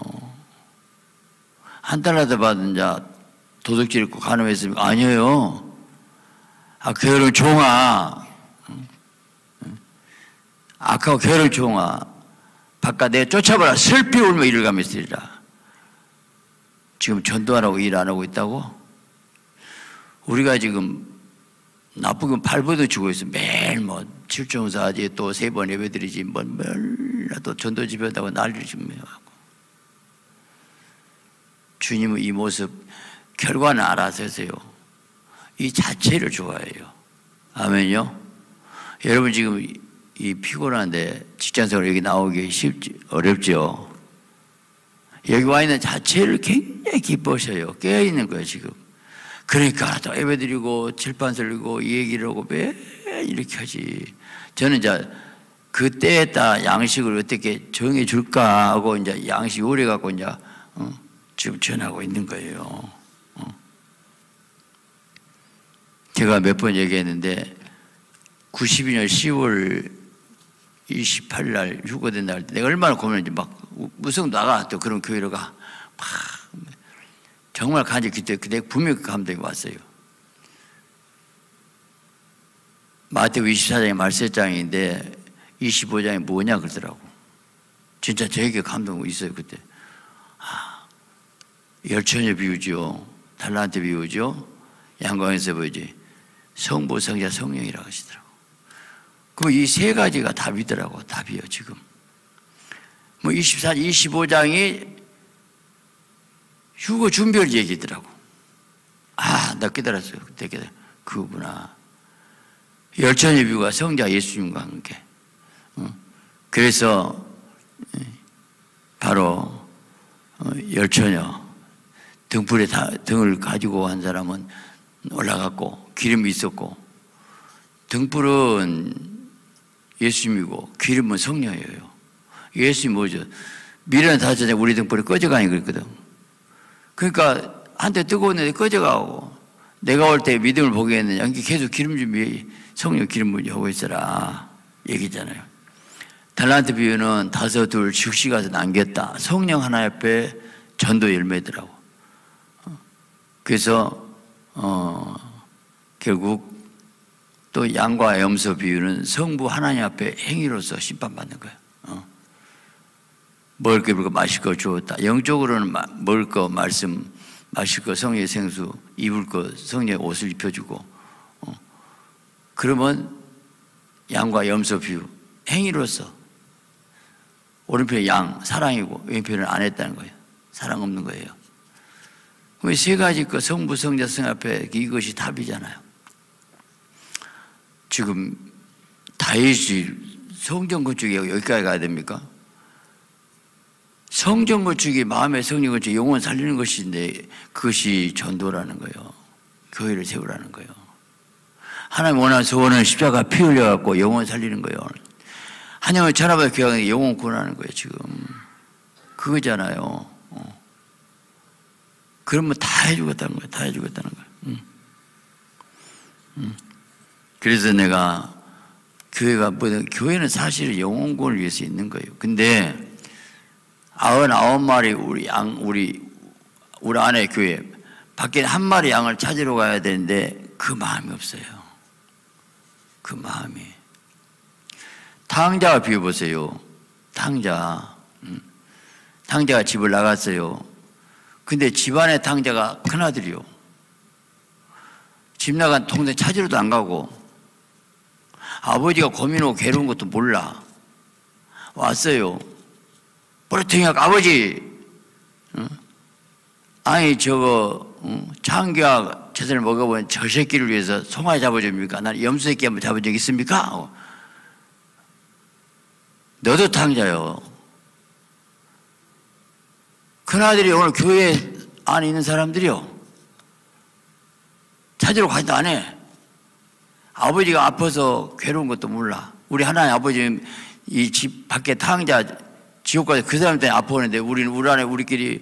한 달라도 받은 자 도둑질 있고 간음했습니까? 아니에요. 게으른 종아, 악하고 게으른 종아, 바깥 내 쫓아봐라. 슬피 울며 이를 가며 있으리라. 지금 전도하라고 일 안 하고 있다고? 우리가 지금 나쁘게 발버둥 치고 있어. 매일 뭐 칠종사지 또 3번 예배드리지 뭐 매일 또 전도 집회한다고 난리를 지금 하고. 주님은 이 모습 결과는 알아서 하세요. 이 자체를 좋아해요. 아멘요. 여러분 지금 이 피곤한데 직장생활 여기 나오기 어렵죠. 여기 와 있는 자체를 굉장히 기뻐하셔요. 깨어있는 거예요 지금. 그러니까 또 예배드리고 칠판 설리고 이 얘기를 하고 매일 이렇게 하지. 저는 이제 그때에 따라 양식을 어떻게 정해 줄까 하고 이제 양식 요리 갖고 이제 지금 전하고 있는 거예요. 제가 몇 번 얘기했는데 92년 10월 28일 날 휴거된 날 내가 얼마나 고민했는지 막 무성 나가 또 그런 교회로 가. 막 정말 간절히 그때 분명히 감동이 왔어요. 마태복음 24장이 말세장인데 25장이 뭐냐 그러더라고. 진짜 되게 감동 있어요 그때. 열처녀 비유죠. 달란트 비유죠. 양광에서 보이지. 성부, 성자, 성령이라고 하시더라고. 그 이 세 가지가 답이더라고. 답이요 지금. 뭐 25장이 휴거 준비를 얘기더라고. 나 깨달았어요. 그때 깨달았어요. 그거구나. 열처녀 비유가 성자 예수님과 함께. 그래서 바로 열처녀 등불에 등을 가지고 한 사람은 올라갔고 기름이 있었고 등불은 예수님이고 기름은 성령이에요. 예수님이 뭐죠? 미련을 다졌는데 우리 등불이 꺼져가니 그랬거든. 그러니까 한때 뜨거웠는데 꺼져가고 내가 올 때 믿음을 보게 했느냐. 계속 기름 준비 성령 기름 준비하고 있어라 얘기잖아요. 달란트 비유는 5, 2 즉시 가서 남겼다. 성령 하나 옆에 전도 열매더라고. 그래서 결국 또 양과 염소 비유는 성부 하나님 앞에 행위로서 심판받는 거예요. 먹을 거 입을 거 마실 거 주었다. 영적으로는 먹을 거 말씀, 마실 거 성령의 생수, 입을 거 성령의 옷을 입혀주고. 그러면 양과 염소 비유 행위로서 오른편이 양 사랑이고 왼편은 안 했다는 거예요. 사랑 없는 거예요. 그럼 세 가지 거 성부, 성자, 성 앞에 이것이 답이잖아요. 지금 다윗이 성전 건축이 여기까지 가야 됩니까? 성전 건축이 마음의 성령 건축, 영혼 살리는 것인데 그것이 전도라는 거예요. 교회를 세우라는 거예요. 하나님 원하는 소원은 십자가 피 흘려갖고 영혼 살리는 거예요. 하나님을 천하보다 귀하게 하는 영혼 구원하는 거예요. 지금 그거잖아요. 그러면 다 해주겠다는 거예요. 다 해주겠다는 거예요. 그래서 내가 교회가 교회는 사실 영혼 구원을 위해서 있는 거예요. 근데 99마리 우리 안에 교회 밖에 한 마리 양을 찾으러 가야 되는데 그 마음이 없어요. 그 마음이. 탕자가 비워보세요. 탕자가 집을 나갔어요. 근데 집안의 탕자가 큰아들이요. 집 나간 동생 찾으러도 안 가고 아버지가 고민하고 괴로운 것도 몰라. 왔어요. 뿌리통이가 아버지, 아니 저거 창기와 채소를 먹어본 저 새끼를 위해서 송아지 잡아줍니까? 난 염소 새끼 한번 잡은 적 있습니까? 너도 탕자요. 큰아들이 오늘 교회 안에 있는 사람들이요, 찾으러 가지도 안 해. 아버지가 아파서 괴로운 것도 몰라. 우리 하나님 아버지 이 집 밖에 탕자 지옥 가서 그 사람 때문에 아파하는데 우리는 우리 안에 우리끼리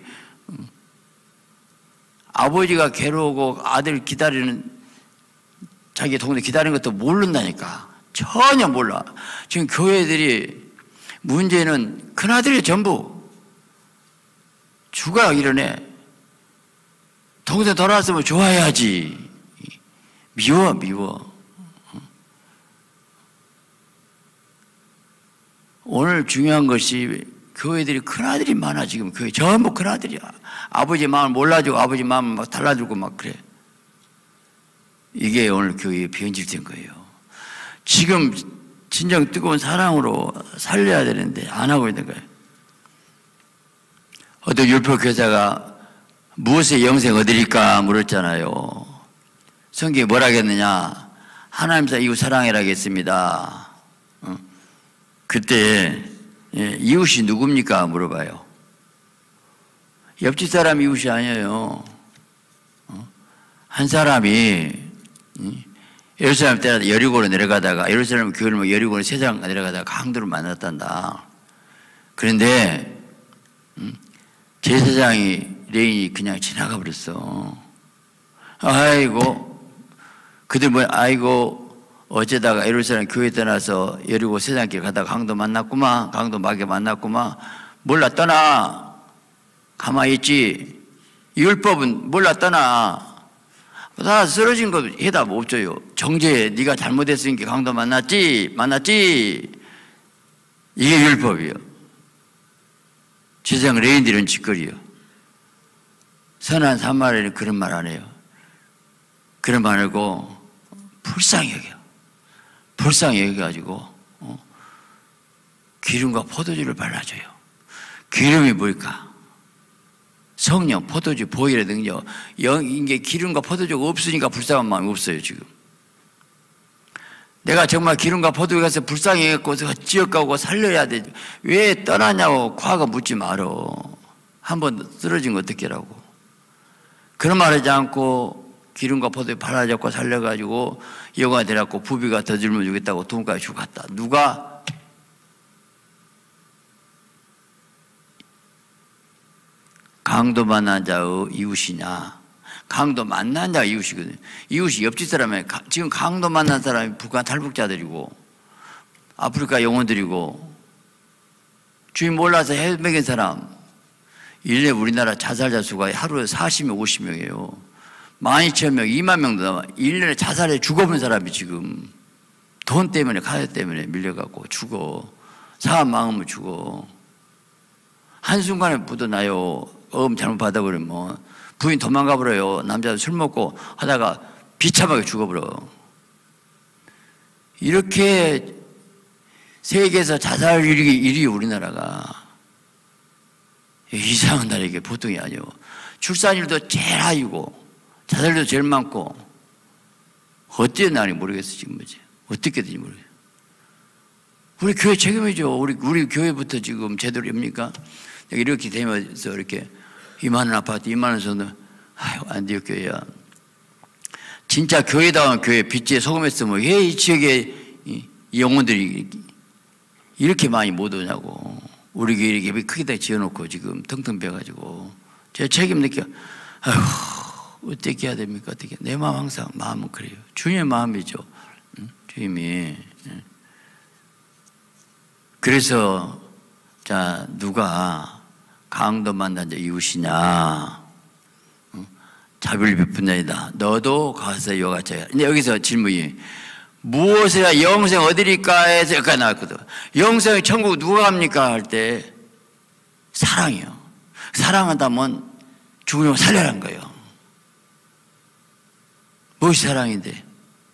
아버지가 괴로우고 아들 기다리는, 자기 동네 기다리는 것도 모른다니까. 전혀 몰라. 지금 교회들이 문제는 큰아들이 전부 주가 이러네. 동생 돌아왔으면 좋아해야지. 미워. 오늘 중요한 것이 교회들이 큰아들이 많아. 지금 교회 전부 큰아들이야. 아버지 마음을 몰라주고 아버지 마음을 막 달라주고 막 그래. 이게 오늘 교회에 변질된 거예요. 지금 진정 뜨거운 사랑으로 살려야 되는데 안 하고 있는 거예요. 어떤 율법 교사가 무엇의 영생 얻으리까 물었잖아요. 성경이 뭐라 했느냐? 하나님사 이웃 사랑해라 했습니다. 그때 이웃이 누굽니까? 물어봐요. 옆집 사람 이웃이 아니에요. 한 사람이 예루살렘 때라도 여리고로 내려가다가, 예루살렘 교회를 여리고로 세상 내려가다가 강도를 만났단다. 그런데 제사장이 레인이 그냥 지나가 버렸어. 아이고 그들 아이고 어쩌다가 예루살렘 교회 떠나서 여리고 세상길 가다가 강도 만났구만. 강도 마귀 만났구만. 몰라 떠나. 가만히 있지. 율법은 몰라 떠나. 다 쓰러진 거 해답 없어요. 정죄해. 네가 잘못했으니까 강도 만났지. 이게 율법이요. 세상 레인들은 짓거리요. 선한 사마리아는 그런 말 안 해요. 그런 말 하고 불쌍히 여겨가지고 기름과 포도주를 발라줘요. 기름이 뭘까? 성령, 포도주, 보혈의 능력. 이게 기름과 포도주가 없으니까 불쌍한 마음이 없어요. 지금 내가 정말 기름과 포도주 가서 불쌍해갖고 지역가고 살려야 돼. 왜 떠나냐고 과거 묻지 말어. 한번 쓰러진 거 어떻게라고. 그런 말 하지 않고 기름과 포도주 발라잡고 살려가지고 여가 되라고 부비가 더 짊어 주겠다고 돈까지 주고 갔다. 누가? 강도 만난 자의 이웃이냐? 강도 만난 자가 이웃이거든요. 이웃이 옆집 사람에 지금 강도 만난 사람이 북한 탈북자들이고 아프리카 영혼들이고 주인 몰라서 헤매긴 사람. 1년 우리나라 자살자 수가 하루에 40명, 50명이에요. 12,000명, 2만 명도 남아. 1년에 자살해 죽어본 사람이 지금 돈 때문에, 카드 때문에 밀려갖고 죽어. 사람 망하면 죽어. 한순간에 묻어나요. 잘못 받아버리면. 부인 도망가 버려요. 남자도 술 먹고 하다가 비참하게 죽어버려. 이렇게 세계에서 자살률이 1위 우리나라가. 이상한 나라. 이게 보통이 아니에요. 출산율도 제일 하이고 자살도 제일 많고. 어째 나는지 모르겠어. 지금 뭐지 어떻게 되는지 모르겠어요. 우리 교회 책임이죠. 우리 교회부터 지금 제대로입니까? 이렇게 되면서 이렇게 2만 원 아파트 2만 원 손을 안디옥 교회야. 진짜 교회다운 교회 빚지에 소금했으면 왜 이 지역에 이 영혼들이 이렇게 많이 못 오냐고. 우리 교회 이렇게 크게 지어놓고 지금 텅텅 비어가지고 제 책임 느껴. 아휴 어떻게 해야 됩니까? 어떻게? 내 마음 항상 마음은 그래요. 주님의 마음이죠. 주님이. 그래서 자 누가 강도 만난 자 이웃이냐? 자비를 베푼 자이다. 너도 가서 여가자야. 근데 여기서 질문이 무엇이라 영생 얻으리까 해서 여기까지 나왔거든. 영생의 천국 누가 갑니까? 할 때 사랑이요. 사랑한다면 죽으려고 살려라는 거예요. 무엇이 사랑인데?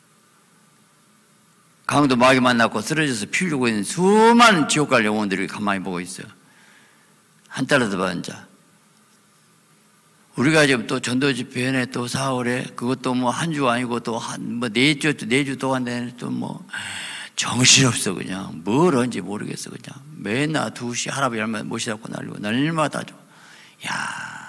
강도 마귀 만났고 쓰러져서 피 흘리고 있는 수많은 지옥 갈 영혼들이 가만히 보고 있어요. 한 달러도 받은 자. 우리가 지금 또 전도 집회에 또 4월에 그것도 뭐 한 주 아니고 또 한 뭐 4주 동안 내내 또 뭐 정신없어 그냥 뭘 언제 모르겠어 그냥 맨날 2시 할아버지 할머니 모시라고 날리고 날마다 좀 야.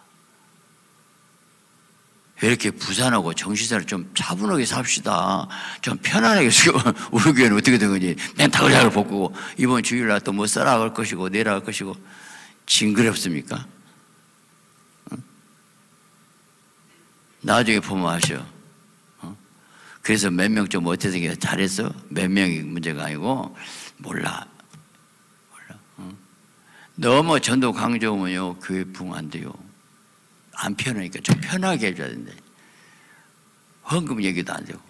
왜 이렇게 부산하고 정신사를 좀 차분하게 삽시다. 좀 편안하게 지금 우리 교회는 어떻게 된 거지? 멘탈을 벗고 이번 주일날 또 뭐 써라 할 것이고 내라 할 것이고 징그럽습니까? 응? 나중에 보면 아셔. 그래서 몇 명 좀 어떻게 생겨 잘했어? 몇 명이 문제가 아니고 몰라. 너무 전도 강조하면요 교회 부흥 안 돼요. 안 편하니까 좀 편하게 해줘야 된다. 헌금 얘기도 안 되고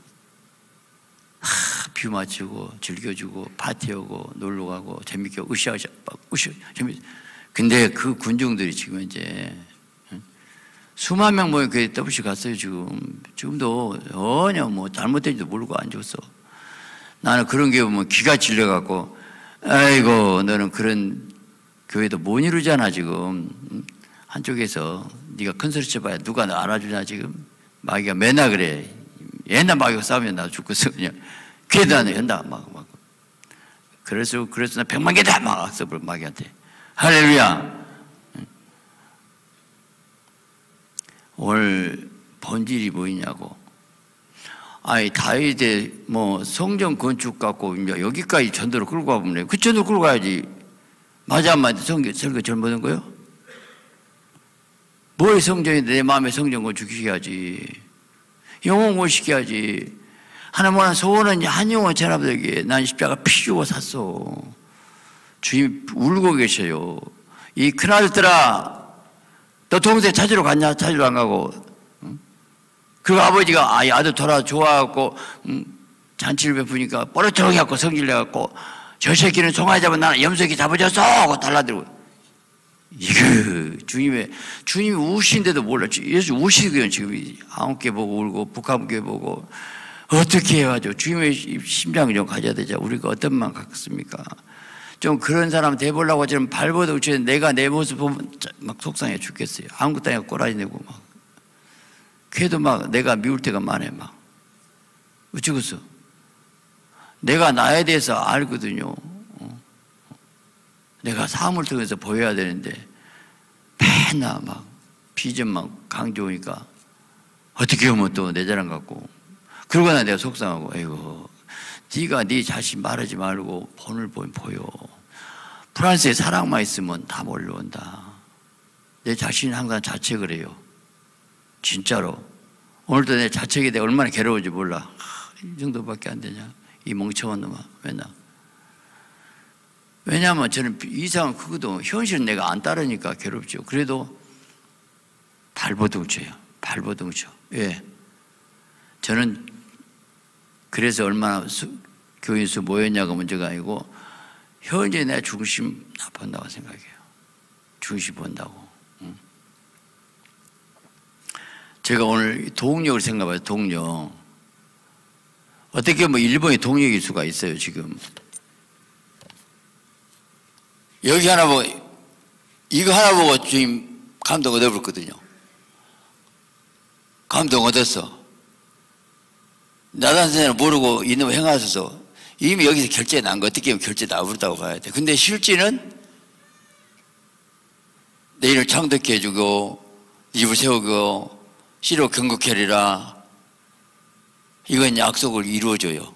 뷰 맞추고 즐겨주고 파티하고 놀러가고 재밌게 으쌰으쌰 재밌. 근데 그 군중들이 지금 이제 수만 명 모여 교회 더블씩 갔어요. 지금도 전혀 뭐 잘못된지도 모르고 안 줬어. 나는 그런 게 보면 기가 질려갖고 아이고 너는 그런 교회도 못 이루잖아 지금. 한쪽에서 네가 큰 소리 쳐봐야 누가 너 알아주냐 지금. 마귀가 맨날 그래. 옛날 마귀가 싸우면 나 죽겠어 그냥. 걔도 안 한다 막. 그래서 나 100만 개다 막 써버려 마귀한테. 할렐루야. 오늘 본질이 뭐냐고. 아니 다윗의 뭐 성전 건축 갖고 이제 여기까지 전도를 끌고 가보면 그 전도 끌고 가야지. 맞아 안 맞아? 설교 잘못한 거요? 뭘 성전인데 내 마음에 성전 건축시켜야지. 영혼 건축시켜야지. 하나님은 소원은 한 영혼 전합되게 난 십자가 피 주고 샀어. 주님 울고 계셔요. 이 큰아들들아 너 동생 찾으러 갔냐? 찾으러 안 가고. 그 아버지가 아들 돌아 좋아하고 잔치를 베푸니까 뽀릇하게 갖고 성질 내갖고 저 새끼는 송아지 잡은 나는 염소새끼 잡아줬어 하고 달라들고. 이거 주님이 우신데도 몰랐지. 예수 우시거든 지금 9개 보고 울고 북한교회 보고 어떻게 해가지고 주님의 심장을 좀 가져야 되죠. 우리가 어떤 마음 갖습니까? 좀 그런 사람 돼보려고 지금 발버둥 치는데 내가 내 모습 보면 막 속상해 죽겠어요. 한국 땅에 꼬라지 내고 막 걔도 막 내가 미울 때가 많아 막. 어쩌겠어. 내가 나에 대해서 알거든요. 내가 삶을 통해서 보여야 되는데 맨날 막 비전만 강조하니까 어떻게 하면 또 내 자랑 같고 그러고 나 내가 속상하고 아이고 네가 네 자신 말하지 말고 본을 보면 보여. 프랑스에 사랑만 있으면 다 몰려온다. 내 자신이 항상 자책을 해요. 진짜로. 오늘도 내 자책이 내가 얼마나 괴로운지 몰라. 이 정도밖에 안 되냐 이 멍청한 놈아 맨날. 왜냐하면 저는 이상은 그것도 현실은 내가 안 따르니까 괴롭죠. 그래도 발버둥 쳐요. 발버둥 쳐. 왜? 저는 그래서 얼마나 교인 수 모였냐가 문제가 아니고 현재 내 중심 본다고 생각해요. 중심 본다고. 제가 오늘 동력을 생각해봐요. 동력. 어떻게 보면 일본이 동력일 수가 있어요. 지금. 여기 하나 보고 이거 하나 보고 주님 감동 얻어버렸거든요. 감동 얻었어. 나단 선생님 모르고 이놈 행하셔서 이미 여기서 결제 난 거 어떻게 하면 결제 나버렸다고 봐야 돼. 근데 실제는 내 이름을 창덕케 해주고 입을 세우고 씨로 경극하리라. 이건 약속을 이루어줘요.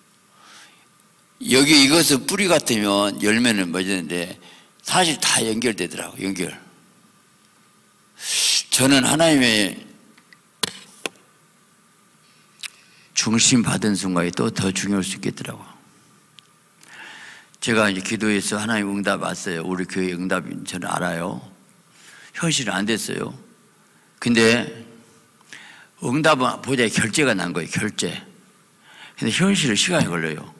여기 이것은 뿌리 같으면 열매는 맺었는데 사실 다 연결되더라고. 연결. 저는 하나님의 중심 받은 순간이 또 더 중요할 수 있겠더라고. 제가 이제 기도해서 하나님 응답 왔어요. 우리 교회 응답이 저는 알아요. 현실은 안 됐어요. 근데 응답은 보자 결제가 난 거예요. 결제. 근데 현실은 시간이 걸려요.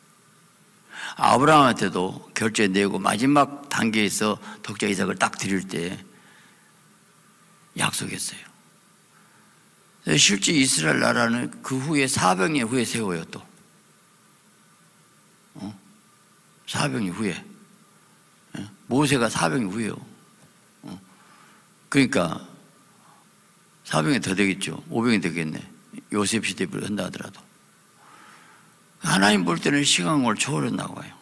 아브라함한테도 결제 내고 마지막 단계에서 독자 이삭을 딱 드릴 때 약속했어요. 실제 이스라엘 나라는 그 후에 400년 후에 세워요 또. 400년 후에. 모세가 400년 후에요. 그러니까 400년 더 되겠죠. 500년 되겠네. 요셉 시대부터 한다 하더라도. 하나님 볼 때는 시간을 초월했나 봐요.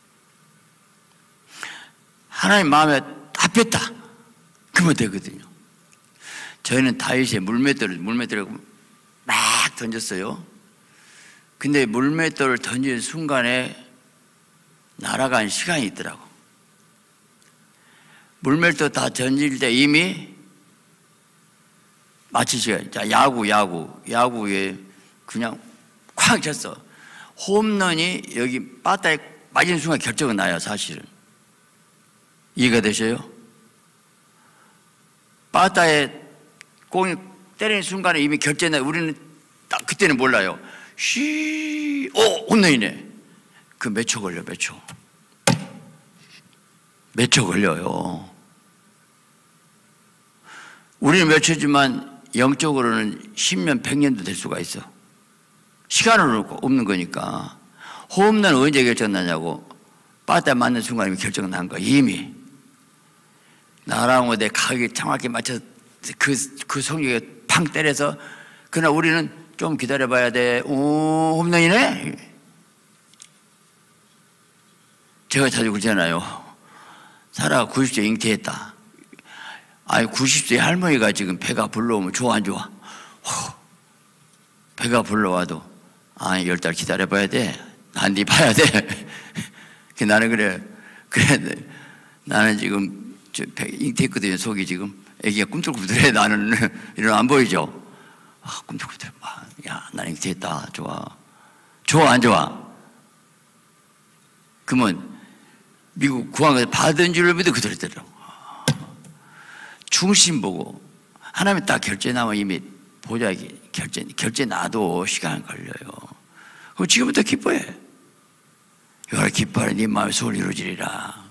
하나님 마음에 합했다. 그러면 되거든요. 저희는 다윗의 물맷돌을 막 던졌어요. 근데 물맷돌을 던지는 순간에 날아간 시간이 있더라고. 물맷돌 다 던질 때 이미 마치 시간. 자, 야구에 그냥 콱 쳤어. 홈런이 여기 바닥에 맞은 순간 결정은 나요, 사실은. 이해가 되셔요? 바닥에 공이 때리는 순간에 이미 결정나요. 우리는 딱 그때는 몰라요. 홈런이네. 그 몇 초 걸려, 몇 초. 몇 초 걸려요. 우리는 몇 초지만 영적으로는 10년, 100년도 될 수가 있어. 시간은 없는 거니까. 홈런은 언제 결정나냐고. 바닥에 맞는 순간에 결정 난 거야, 이미. 나랑 내 가격에 정확히 맞춰서 그 성격에 팡 때려서, 그러나 우리는 좀 기다려봐야 돼. 오, 홈런이네? 제가 자주 그러잖아요. 살아 90세 잉태했다. 아니, 90세 할머니가 지금 배가 불러오면 좋아, 안 좋아? 배가 불러와도, 아니, 10달 기다려봐야 돼. 난 네 봐야 돼. 나는 그래, 나는 지금 잉태했거든요. 속이 지금. 애기가 꿈틀꿈틀해. 나는 이런 안 보이죠? 아, 꿈틀꿈틀. 야, 나는 잉태했다. 좋아. 좋아, 안 좋아? 그러면 미국 구항에서 받은 줄을 믿어 그대로 되더라고. 중심 보고 하나님 딱 결제 나면 이미 보자기 결제 나도 시간 걸려요. 그럼 지금부터 기뻐해. 여호와 기뻐하라. 네 마음의 소원이 이루어지리라.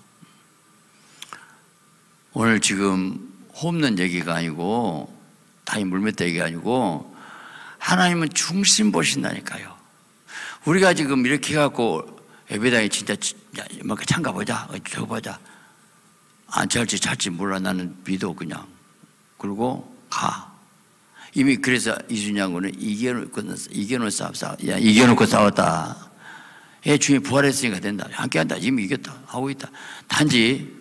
오늘 지금 홈런 얘기가 아니고 다이 물맷돌 얘기가 아니고 하나님은 중심 보신다니까요. 우리가 지금 이렇게 해갖고 예배당에 진짜 막 참가 보자, 저거 보자. 안 찰지 찰지 몰라. 나는 믿어 그냥. 그리고 가. 이미 그래서 이순양군은 이겨놓고 싸웠다. 예, 주님 부활했으니까 된다. 함께한다. 이미 이겼다. 하고 있다. 단지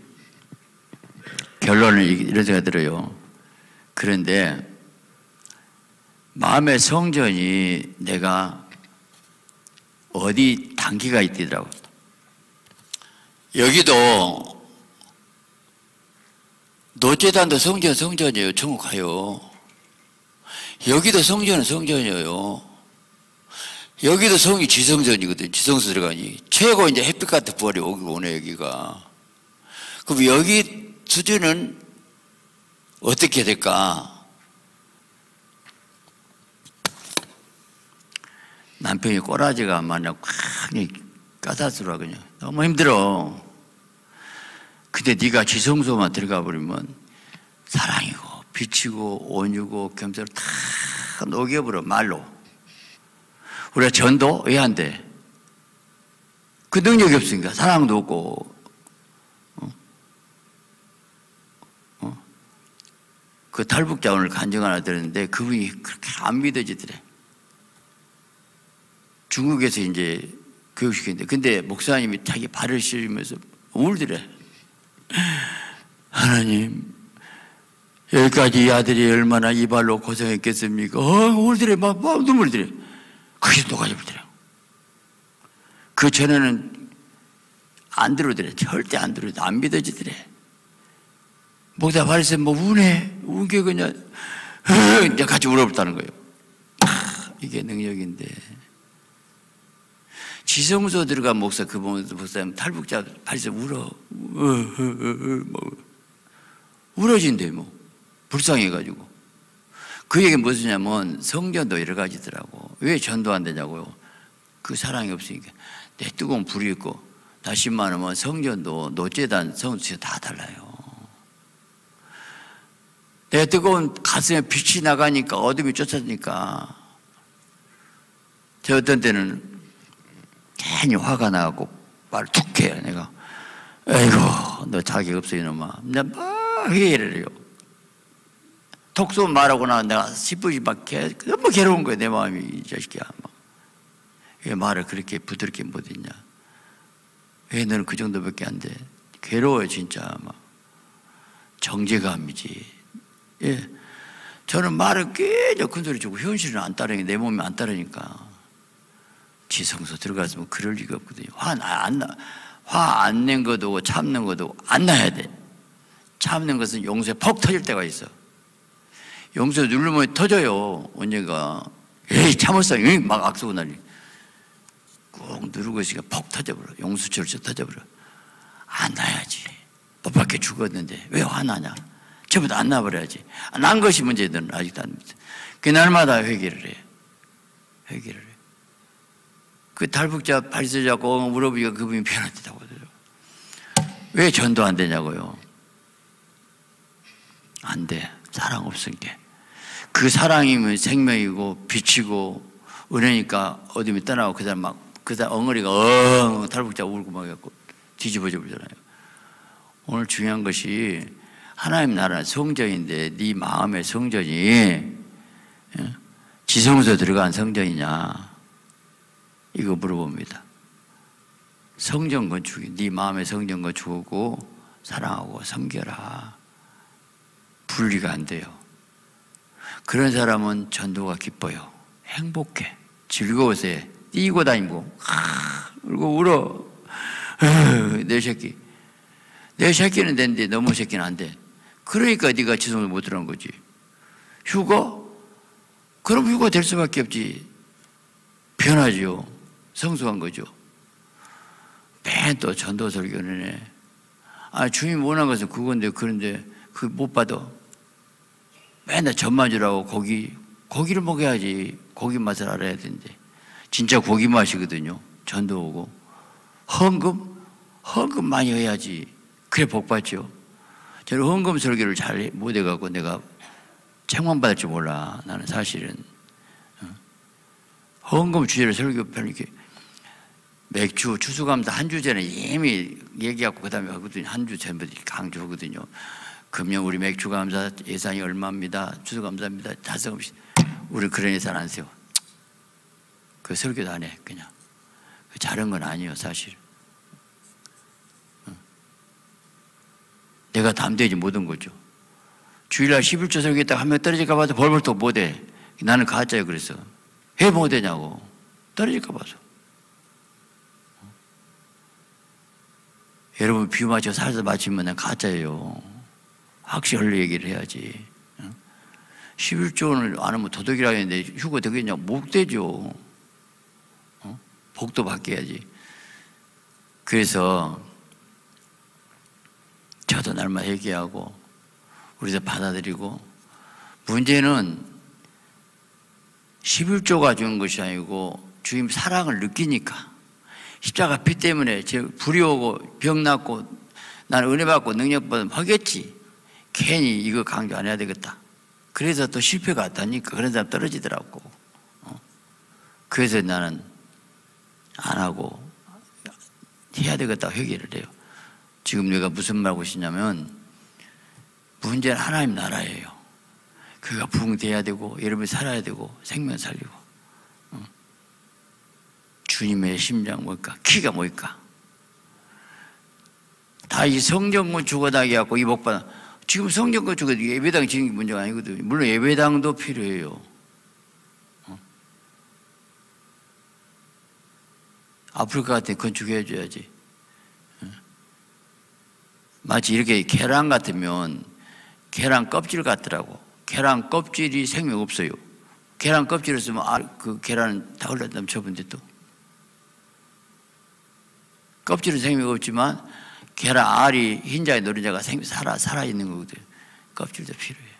결론은 이런 생각이 들어요. 그런데 마음의 성전이 내가 어디 단기가 있더라고. 여기도 노제단도 성전이에요. 천국 가요. 여기도 성전은 성전이에요. 여기도 성이 지성전이거든. 지성소 들어가니 최고 이제 햇빛 같은 부활이 오네 여기가. 그럼 여기 수준은 어떻게 될까? 남편이 꼬라지가 마냥 콱 까다스러워 그냥. 너무 힘들어. 근데 네가 지성소만 들어가 버리면 사랑이고 빛이고 온유고 겸손을 다 녹여버려. 말로. 우리가 전도 왜 안 돼? 그 능력이 없으니까. 사랑도 없고 그 탈북자 오늘 간증 하나 들었는데 그분이 그렇게 안 믿어지더래. 중국에서 이제 교육시켰는데 근데 목사님이 자기 발을 씻으면서 울더래. 하나님, 여기까지 이 아들이 얼마나 이 발로 고생했겠습니까? 울더래. 막 눈물들래. 그게 녹아져버리더래. 그 전에는 안 들어오더래. 절대 안 들어오더래. 안 믿어지더래. 목사 발에서 뭐 우네. 운게 그냥 이제 같이 울어버렸다는 거예요. 이게 능력인데. 지성소 들어간 목사, 그 목사님 탈북자 발에서 울어. 울어진대, 뭐. 불쌍해가지고. 그 얘기는 무엇이냐면 성전도 여러 가지더라고. 왜 전도 안 되냐고요? 그 사랑이 없으니까. 내 뜨거운 불이 있고, 다시 말하면 성전도 노제단, 성수가 다 달라요. 내 뜨거운 가슴에 빛이 나가니까 어둠이 쫓아지니까. 저 어떤 때는 괜히 화가 나갖고 말을 툭 해요. 내가 에이고 너 자격 없어 이놈아. 내가 막 회의를 해요. 톡 쏘면 말하고 나 내가 10분이 막 너무 괴로운 거야, 내 마음이. 이 자식이야. 막. 왜 말을 그렇게 부드럽게 못했냐? 왜 너는 그 정도밖에 안 돼? 괴로워요, 진짜. 막. 정제감이지. 예. 저는 말을 계속 큰 소리 주고 현실은 안 따르니까, 내 몸이 안 따르니까. 지성소 들어갔으면 그럴 리가 없거든요. 화 안 낸 것도 참는 것도 안 나야 돼. 참는 것은 용서에 퍽 터질 때가 있어. 용서 누르면 터져요. 언젠가. 에이, 참았어. 막 악수고 난리. 꾹 누르고 있으니까 퍽 터져버려. 용수철저 터져버려. 안 나야지. 못 받게 죽었는데 왜 화나냐? 전부 다 안 나버려야지. 난 것이 문제든 아직도 안 문제. 그날마다 회개를 해. 회개를 해. 그 탈북자 발세 잡고 물어보니까 그분이 변화되다고 하더라고요. 왜 전도 안 되냐고요? 안 돼. 사랑 없으니까. 그 사랑이면 생명이고 빛이고 은혜니까 어둠이 떠나고 그 사람 그 사람 엉어리가 탈북자 울고 막 해갖고 뒤집어져 버리잖아요. 오늘 중요한 것이 하나님 나라 성전인데 네 마음의 성전이 지성소 들어간 성전이냐 이거 물어봅니다. 성전 건축이 네 마음의 성전 건축하고 사랑하고 섬겨라. 분리가 안 돼요. 그런 사람은 전도가 기뻐요. 행복해. 즐거워서 뛰고 다니고 울고 울어. 내 새끼. 내 새끼는 되는데 너무 새끼는 안 돼. 그러니까 네가 지성을 못 들어간 거지. 휴거? 그럼 휴거 될 수밖에 없지. 변하죠. 성숙한 거죠. 맨 또 전도 설교는 해. 주님 원한 것은 그건데 그런데 그 못 받아. 맨날 젖만 주라고 고기를 먹여야지. 고기 맛을 알아야 되는데 진짜 고기 맛이거든요. 전도 오고 헌금 많이 해야지. 그래 복 받죠. 저는 헌금 설교를 잘 못해갖고 내가 책만 받을 줄 몰라. 나는 사실은 헌금 주제를 설교 별로 이렇게 맥주 추수감사 한 주 전에 이미 얘기하고 그 다음에 하거든요. 한 주 전부터 강조하거든요. 금년 우리 맥주 감사 예산이 얼마입니다. 추수 감사합니다. 달성없이 우리 그런 예산 안 세워. 그 설교도 안 해. 그냥 잘한 건 아니에요 사실. 내가 담대하지 못한 거죠. 주일날 11조 설교했다가 한 명 떨어질까 봐서 벌벌 또 못해. 나는 가짜예요. 그래서 왜 못하냐고. 떨어질까 봐서. 여러분 비유 맞춰 살살 맞추면 난 가짜예요. 확실히 얘기를 해야지. 11조원을 안 하면 도덕이라 했는데 휴거 되겠냐고. 못 되죠. 복도 바뀌어야지. 그래서 저도 날마다 얘기하고 우리도 받아들이고 문제는 11조가 주는 것이 아니고 주님 사랑을 느끼니까 십자가 피 때문에 불이 오고 병 낫고 나는 은혜 받고 능력 받으면 하겠지. 괜히 이거 강조 안 해야 되겠다. 그래서 또 실패가 왔다니까. 그런 사람 떨어지더라고. 그래서 나는 안 하고 해야 되겠다 회개를 해요. 지금 내가 무슨 말 하고 있냐면 문제는 하나님 나라예요. 그가 부흥돼야 되고 여러분이 살아야 되고 생명 살리고 주님의 심장 뭘까? 키가 뭘까? 다 이 성전군 죽어나게 하고 이 복받아. 지금 성전군 죽어 예배당 지는 게 문제가 아니거든요. 물론 예배당도 필요해요. 아프리카 같은 데 건축해 줘야지. 마치 이렇게 계란 같으면 계란 껍질 같더라고. 계란 껍질이 생명 없어요. 계란 껍질을 쓰면 그 계란은 다 흘러 넘쳐본데 또 껍질은 생명 없지만 계란 알이 흰자에 노른자가 살아있는 거거든요. 껍질도 필요해요.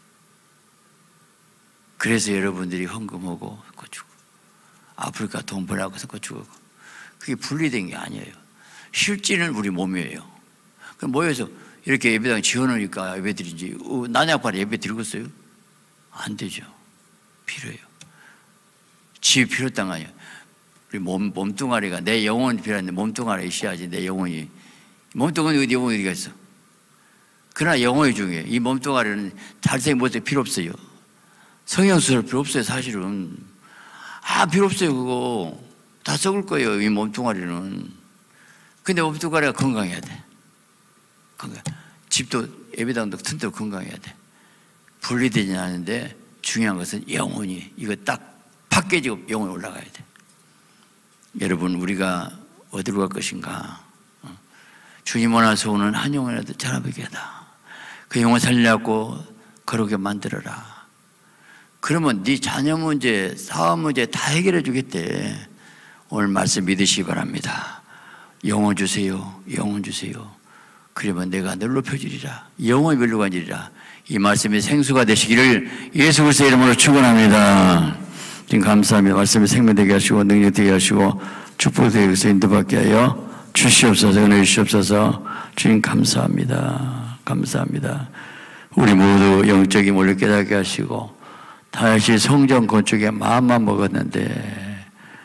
그래서 여러분들이 헌금하고 거주고 아프리카 돈 벌라고 해서 거주고 그게 분리된 게 아니에요. 실질은 우리 몸이에요. 그럼 모여서 이렇게 예배당 지어놓으니까 예배 드리지. 난약발에 예배 드리겠어요? 안 되죠. 필요해요. 집이 필요했던 거 아니에요. 우리 몸뚱아리가 내 영혼이 필요한데 몸뚱아리가 있어야지 내 영혼이. 몸뚱아리 어디 영혼이 어디가 있어? 그러나 영혼이 중요해요. 이 몸뚱아리는 잘생긴 모습 필요 없어요. 성형수술 필요 없어요, 사실은. 필요 없어요, 그거. 다 썩을 거예요, 이 몸뚱아리는. 근데 몸뚱아리가 건강해야 돼. 집도, 예배당도 튼튼 건강해야 돼. 분리되지 않는데 중요한 것은 영혼이, 이거 딱 깨지고 영혼이 올라가야 돼. 여러분, 우리가 어디로 갈 것인가? 주님 원하서 오는 한 영혼이라도 자라보게 하다. 그 영혼 살려고 거룩하게 만들어라. 그러면 네 자녀 문제, 사업 문제 다 해결해 주겠대. 오늘 말씀 믿으시기 바랍니다. 영혼 주세요. 영혼 주세요. 그러면 내가 늘 높여지리라. 영혼이 별로가지리라. 이 말씀이 생수가 되시기를 예수 그리스도의 이름으로 축원합니다. 지금 감사합니다. 말씀이 생명되게 하시고 능력되게 하시고 축복되게 해서 인도받게 하여 주시옵소서. 은혜 주시옵소서. 주님 감사합니다. 감사합니다. 우리 모두 영적인 원리 깨닫게 하시고 다시 성전 건축에 마음만 먹었는데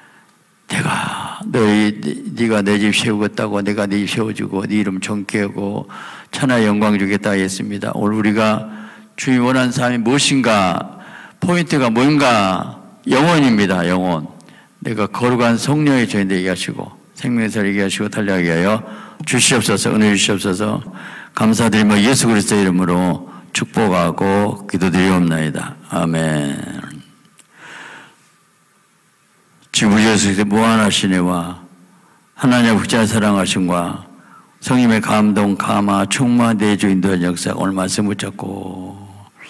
네가 내 집 세우겠다고 내가 네 집 세워주고 네 이름 존귀하고 천하의 영광 주겠다 했습니다. 오늘 우리가 주님 원하는 삶이 무엇인가? 포인트가 뭔가? 영혼입니다. 영혼. 내가 거룩한 성령의 저희들 되게 하시고 생명에서 얘기 하시고 달려가게 하여 주시옵소서. 은혜 주시옵소서. 감사드리며 예수 그리스도의 이름으로 축복하고 기도드리옵나이다. 아멘. 지금 우리 예수 그리스도의 무한하신 애와 하나님의 극진한 사랑하심과 성님의 감동, 감화, 충만한 대주 인도한 역사 오늘 말씀 붙잡고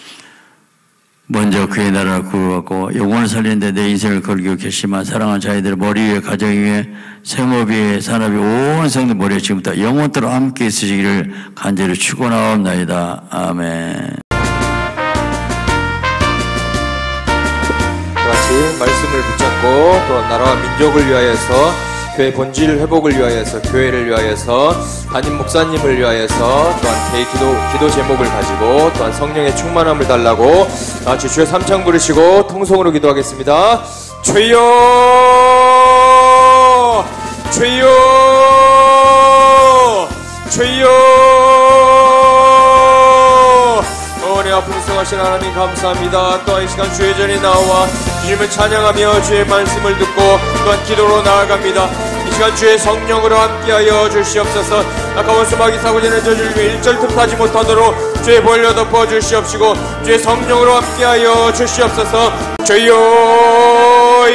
먼저 그의 나라를 구하고 영혼을 살리는데 내 인생을 걸기로 결심한 사랑하는 자녀들 머리 위에 가정 위에 생업 위에 산업 위에 온 성도 머리에 지금부터 영원토록 함께 있으시기를 간절히 축원하옵나이다. 아멘. 같이 말씀을 붙잡고 또 나라와 민족을 위하여서 교회 본질 회복을 위하여서 교회를 위하여서 담임 목사님을 위하여서 또한 개인 기도 제목을 가지고 또한 성령의 충만함을 달라고 같이 주여 삼창 부르시고 통성으로 기도하겠습니다. 주여 주여 주여 은혜 풍성하신 하나님 감사합니다. 또한 이 시간 주의 전에 나와 주님을 찬양하며 주의 말씀을 듣고 또한 기도로 나아갑니다. 이 시간 주의 성령으로 함께하여 주시옵소서. 아까운 수박이 사고지는 저주를 위해 일절 틈타지 못하도록 주의 보혈로 덮어 주시옵시고 주의 성령으로 함께하여 주시옵소서. 주여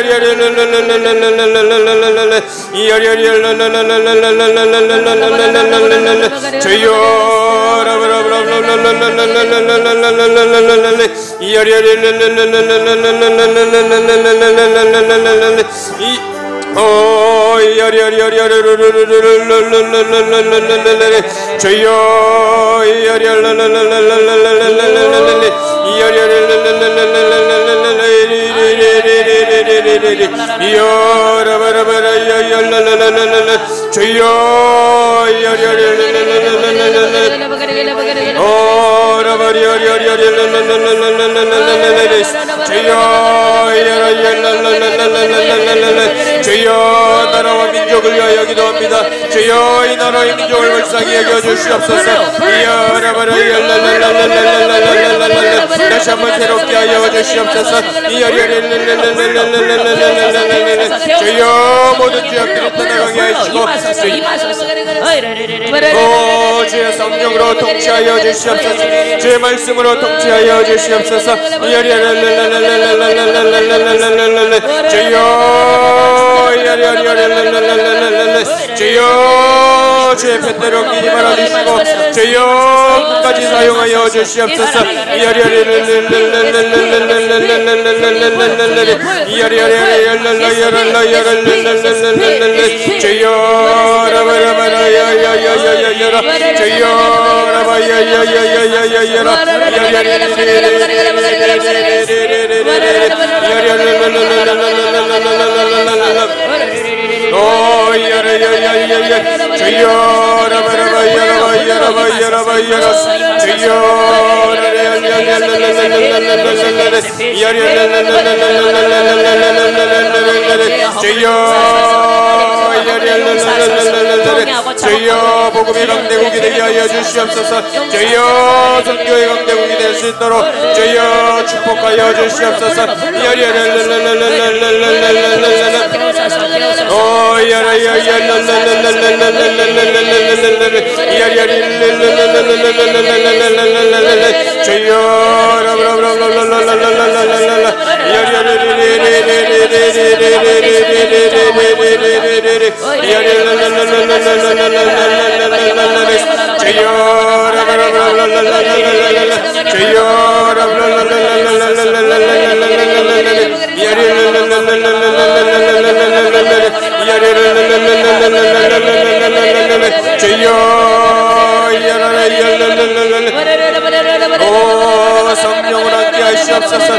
주여 나라와 민족을 위하여 기도합니다. 주여 이 나라의 민족을 불쌍히 여겨 주시옵소서. 다시 한번 새롭게 하여 주시옵소서. 주여 모든 죄악들을 떠나가게 하시고 주의 성령으로 통치하여 주시옵소서. 주의 말씀으로 통치하여 주시옵소서. 주여 주의 편대로 끼지 말아주시고 주여 끝까지 사용하여 주시옵소서. 주여 복음의 강대국이 되게 하여 주시옵소서. 주여 선교의 강대국이 될 수 있도록 주여 축복하여 주시옵소서. 오 성령을 함께 하시옵소서.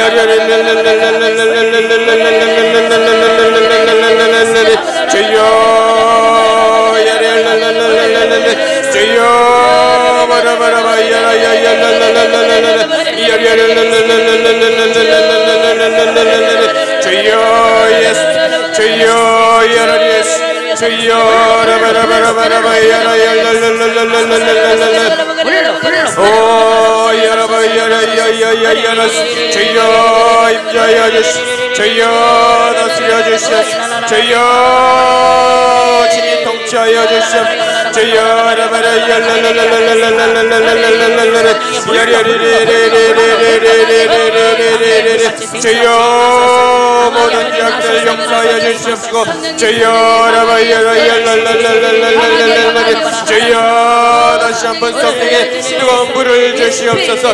주여 임자여 주시옵소서. 주여 다스려 주시옵소서. 주여 진히 통치하여 주시옵소서. 주여 주여 모든 죄악들 용서하여 주시옵시고 주여 주여 다시 한번 성령의 뜨거운 불을 주시옵소서.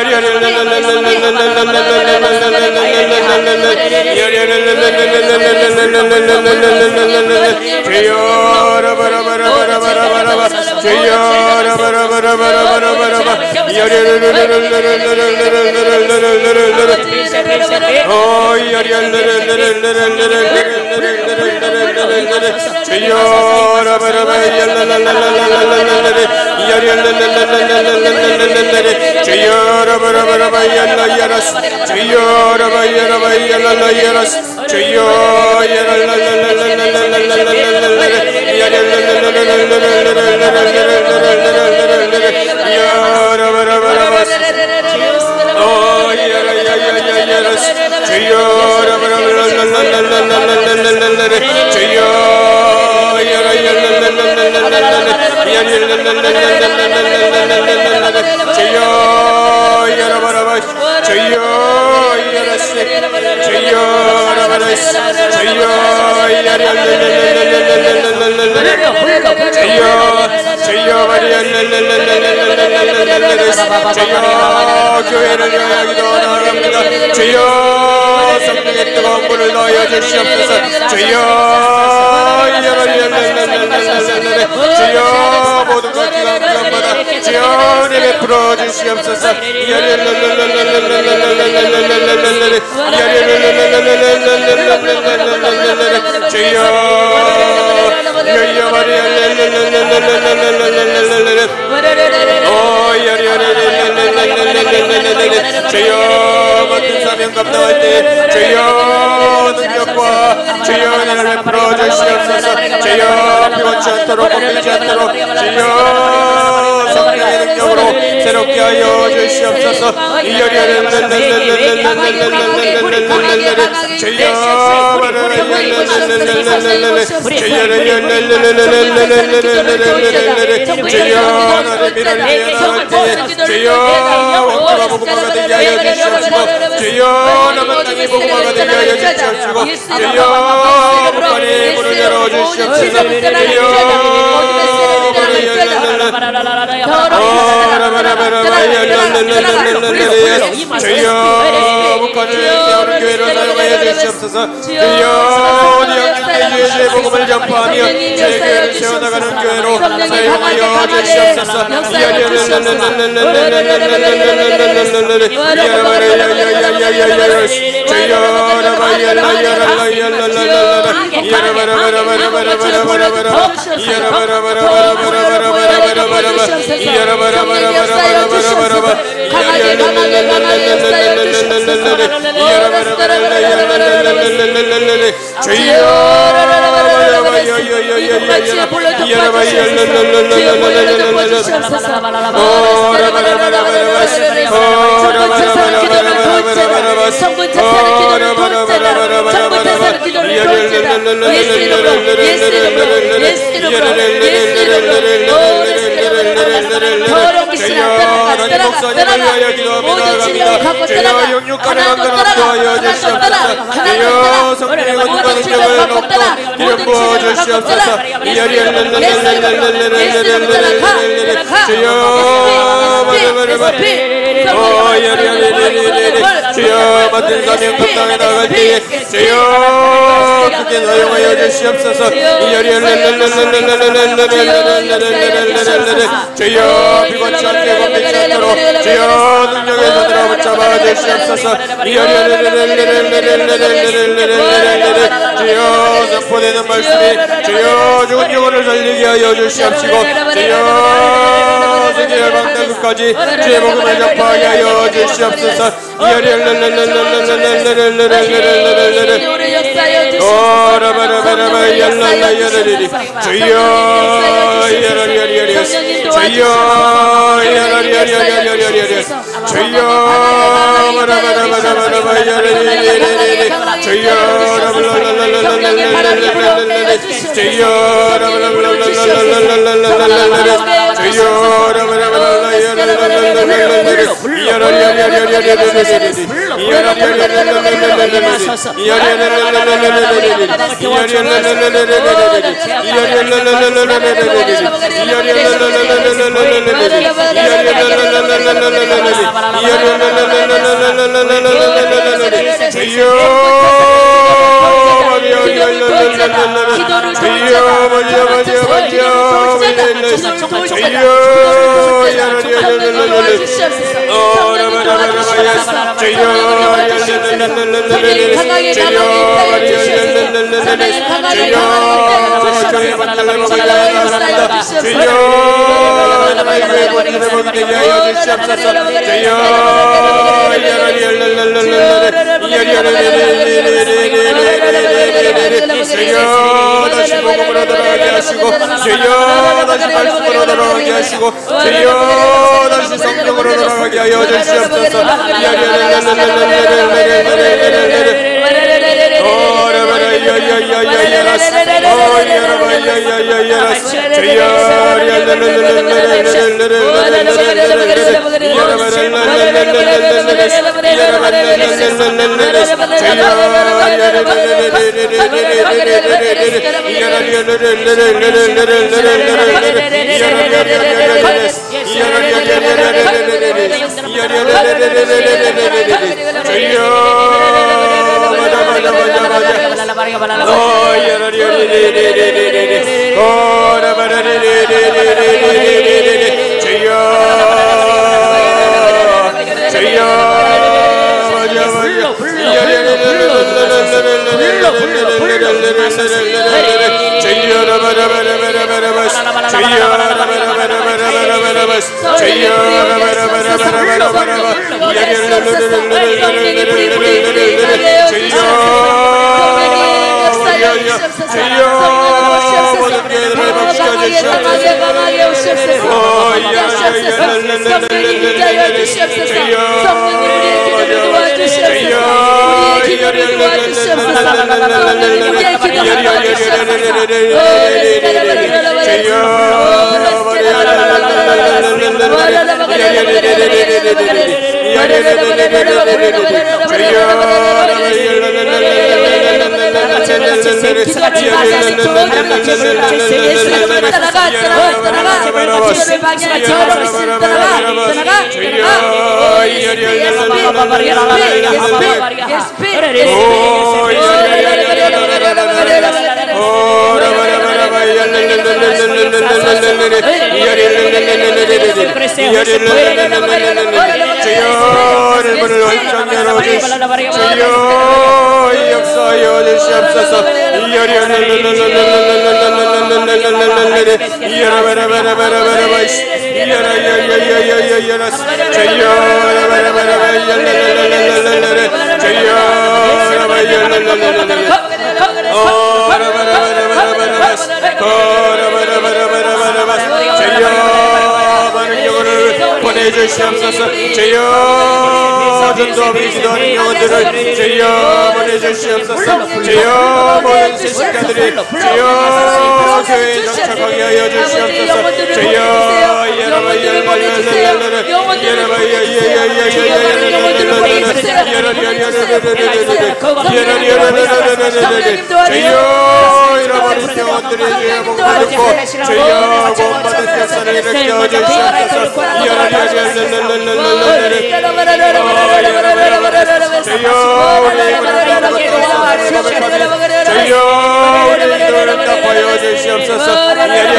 교회를 위하여 기도하옵나이다. 주여 성령의 뜨거운 불을 넣어 주시옵소서. 주여 주여 모든 것 기강마다 주여 은혜 베풀어 주시옵소서. 주여 같은 사명 감당할 때 주여 능력과 주여 은혜를 베풀어 주시옵소서. 주여 피곤치 않도록 꺾이지 않도록 주여 성령의 능력으로 새롭게 하여 주시옵소서. 주여 나를 미련하게 나갈 때에 주여 왕국과 복음화가 되게 하여 주시옵시고 주여 남은 땅이 복음화가 되게 하여 주시옵시고 주여 북한의 문을 열어 주시옵소서. 주여 북한을 세우는 교회를 사용하여 주시옵소서. 주여 어디 양육대 주의 복음을 전파하며 주의 교회를 세워나가는 교회로 사용하여 주시옵소서. 주여 주여 맡은 사명 감당해 나갈 때에 주여 크게 사용하여 주시옵소서. 주여 비관치 않게 건드리지 않도록 주여 능력의 손으로 붙잡아 주시옵소서. 주여 선포되는 말씀이 주여 죽은 영혼을 살리게 하여 주시옵시고 주여 세계 열방당 끝까지 주의 복음을 전파하게 하여 주시옵소서. 다시 복음으로 돌아가게 하시고 주여 다시 말씀으로 돌아가게 하시고 주여 다시 성령으로 돌아가게 하여 주시옵소서. 많은 영혼을 보내주시옵소서. 주여 전도하며 기도하는 영혼들을 주여 보내주시옵소서. 주여 모든 세상자들이 주여 교회에 정착하게 하여 주시옵소서. 주여 잃어버린 영혼들이 주여 복을 듣고 주여 구원받은 역사를 일으켜 주시옵소서. 주여 우리 기도를 응답하여 주시옵소서.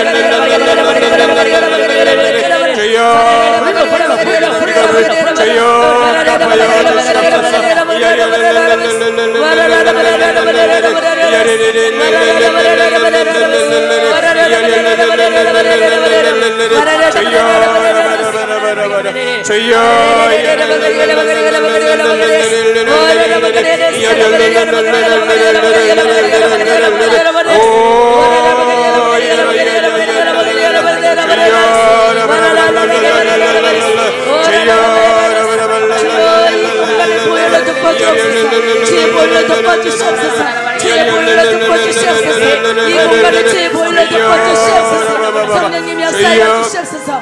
성령님 역사여 주시옵소서.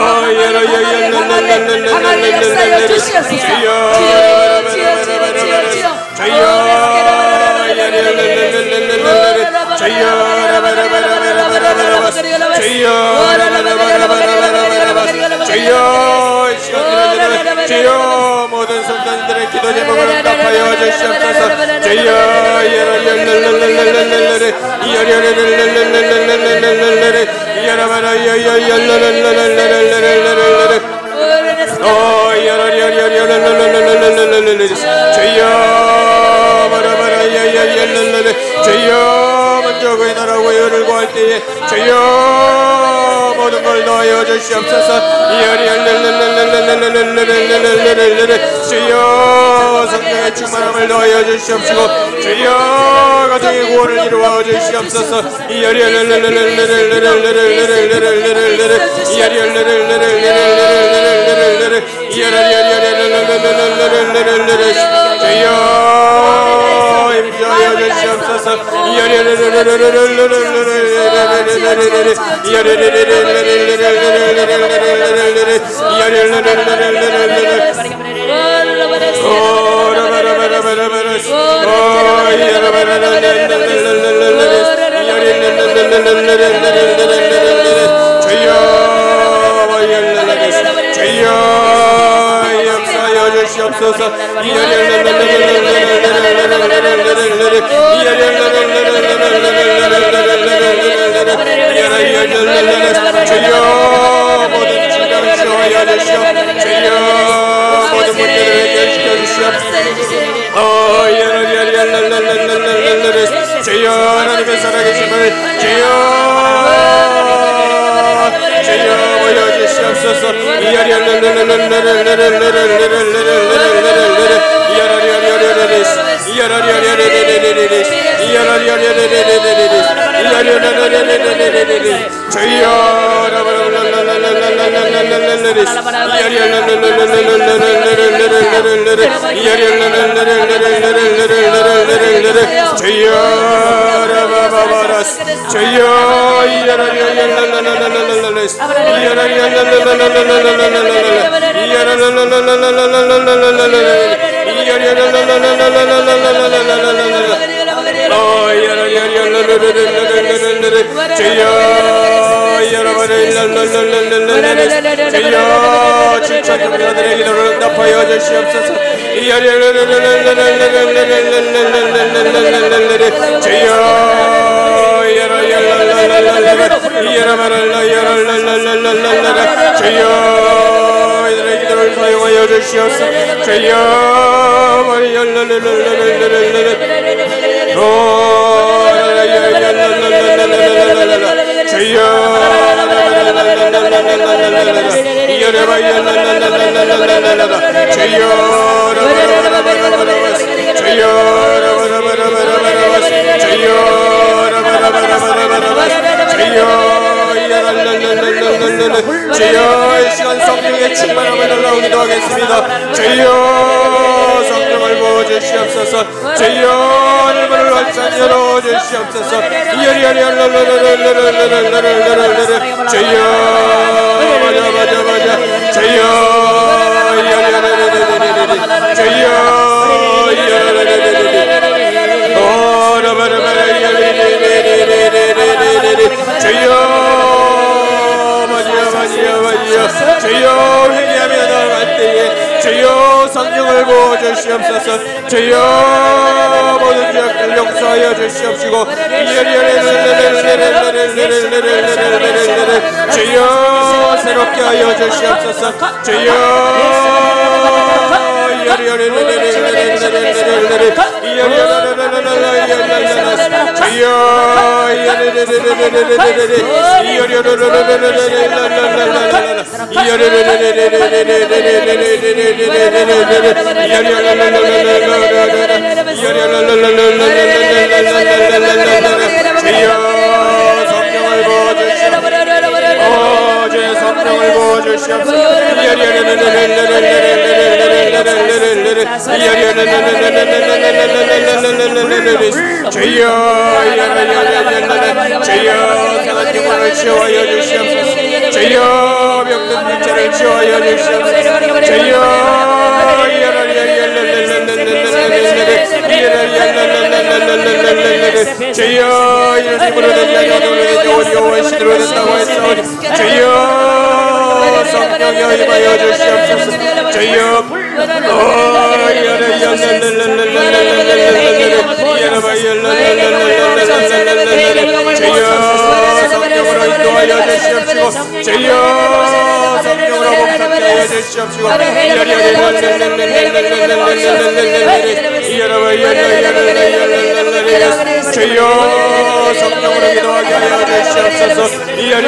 강하게 역사여 주시옵소서. 주여 모든 성도님들의 기도 제목을 응답하여 주시옵소서. 주여 주여 먼저 그의 나라와 의를 구할 때에 주여 모든 걸 넣어여 주시옵소서. 주여 성령의 충만함을 넣어여 주시옵시고 주여 가정의 구원을 이루어 주시옵소서. 주여 임재하여 주시옵소서. 역사하여 주시옵소서. 주여 모든 질병을 치유하여 주시오. 주여 모든 문제를 해결시켜 주시오. 주여 하나님의 살아계심을 주여 보여주시옵소서. 주여 질척한 자들의 기도를 응답하여 주시옵소서. 주여 이들의 기도를 사용하여 주시옵소서. 주여 주여 이 시간 성령의 충만함을 날라오기도 하겠습니다. 주여 성령을 부어주시옵소서. 주여 하늘문을 활짝 열어주시옵소서. 주여 맞아 주여 주여 회개하며 나아갈 때에 주여 성령을 부어주시옵소서. 주여 모든 죄악들 용서하여 주시옵시고 주여 새롭게 하여 주시옵소서. 주여 성령을 부어주시옵소서. 주여 강한 영혼을 치유하여 주시옵소서. 주여 병든 육체를 치유하여 주시옵소서. 주여 이런 힘으로 된 영혼이 원신으로 된다고 했사오니 주여 성령여 임하여 주시옵소서. 주여 성령으로 인도하여 주시옵시고 주여 성령으로 목탁하여 주시옵시고 주여 성령으로 기도하게 하여 주시옵소서.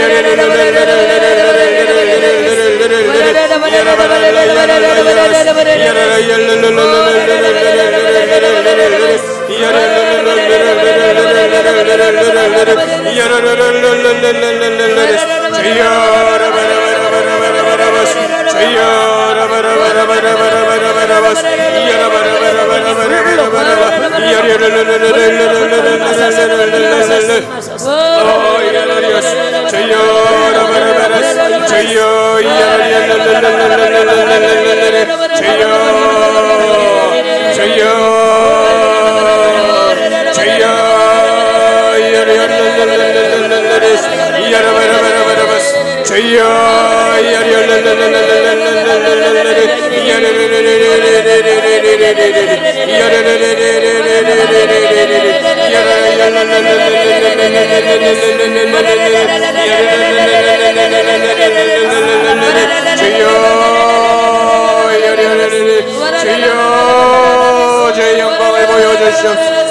주의 영광을 보여주시옵소서.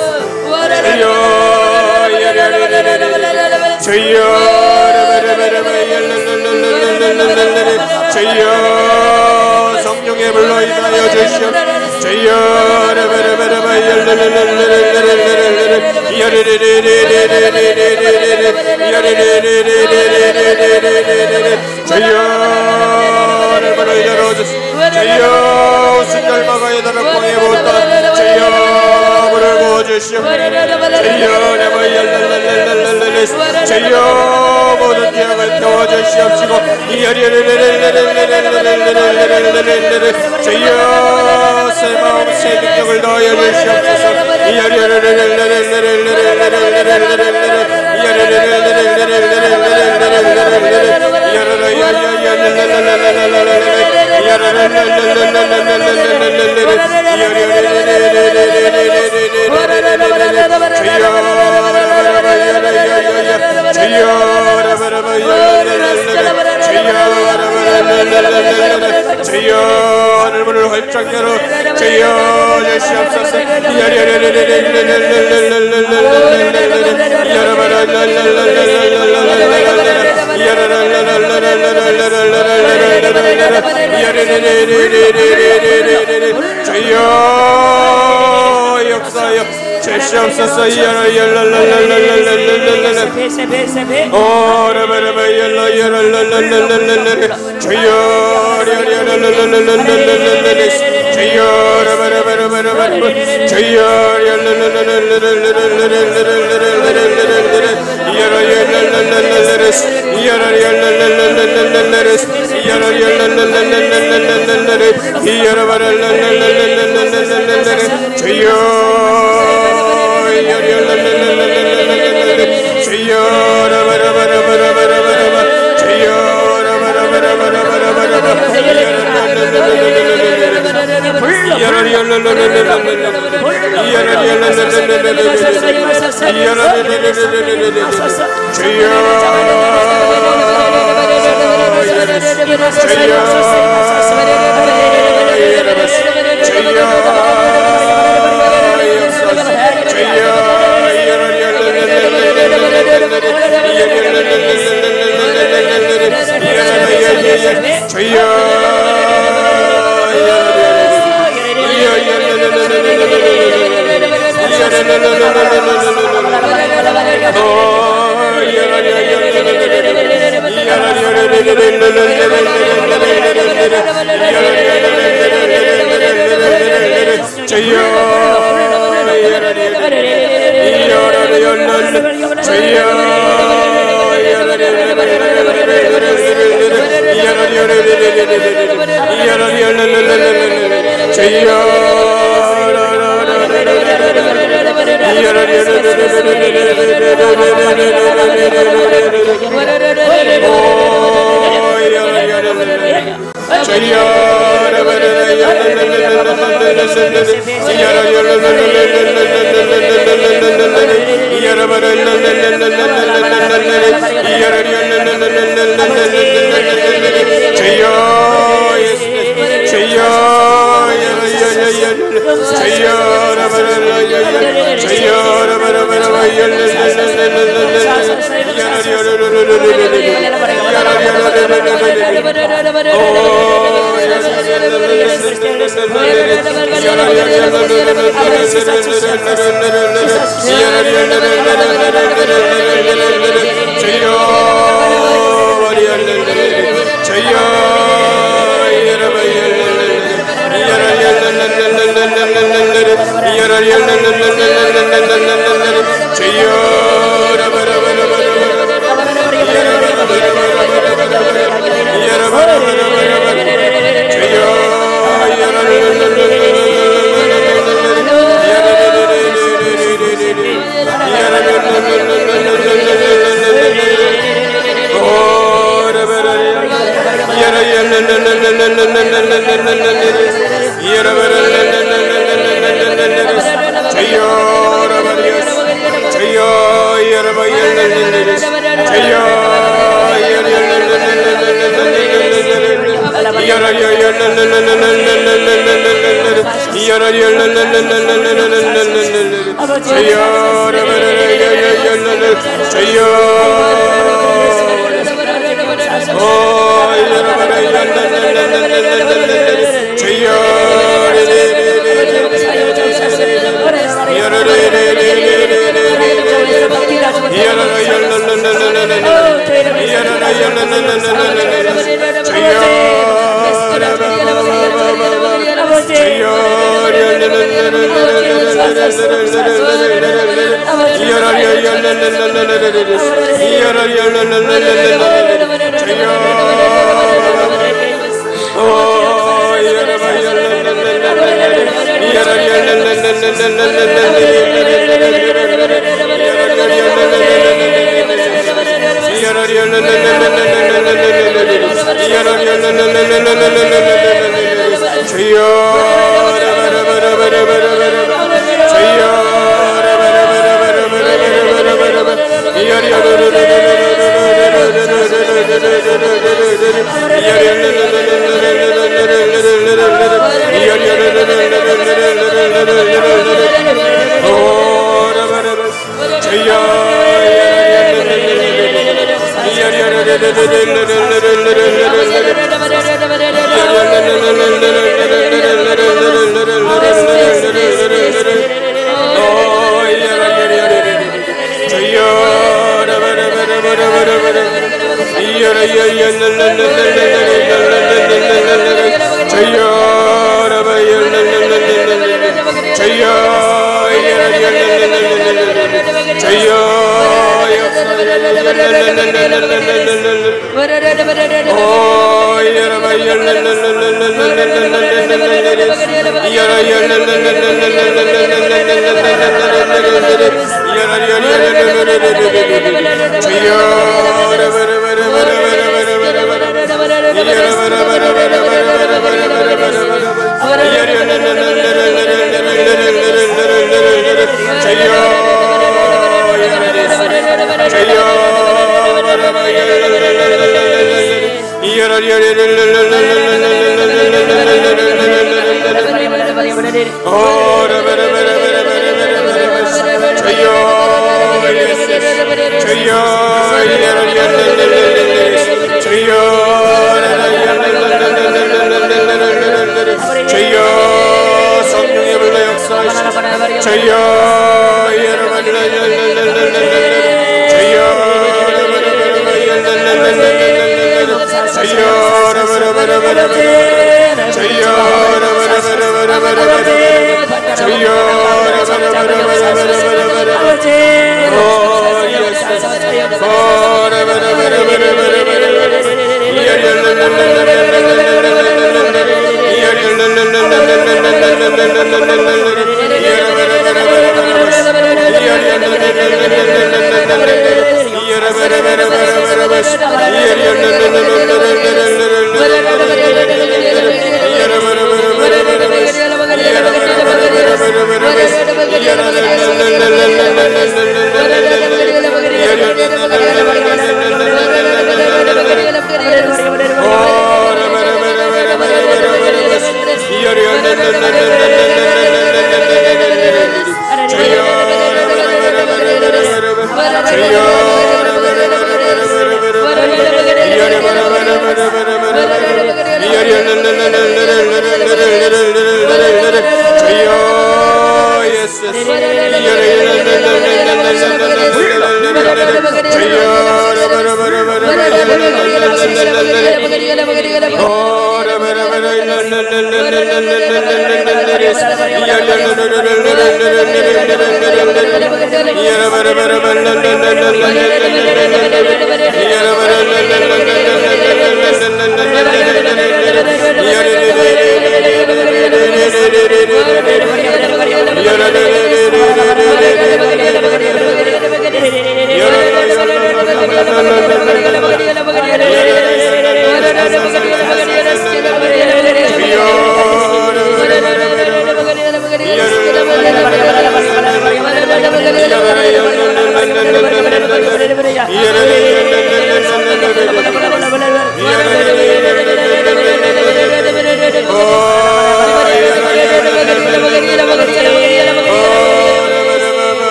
주여 성령의 불로 인하여 주시옵소서. 주여 주여 열어주시옵소서. 주여 순결마가에 달아 광에 못다 주여 물을 부어주시옵소서. 주여 모든 죄악을 태워주시옵시고 주여 새 마음 새 능력을 더하여 주시옵소서. 주여 하늘문을 활짝 열어 주여 주시옵소서. 주시옵소서.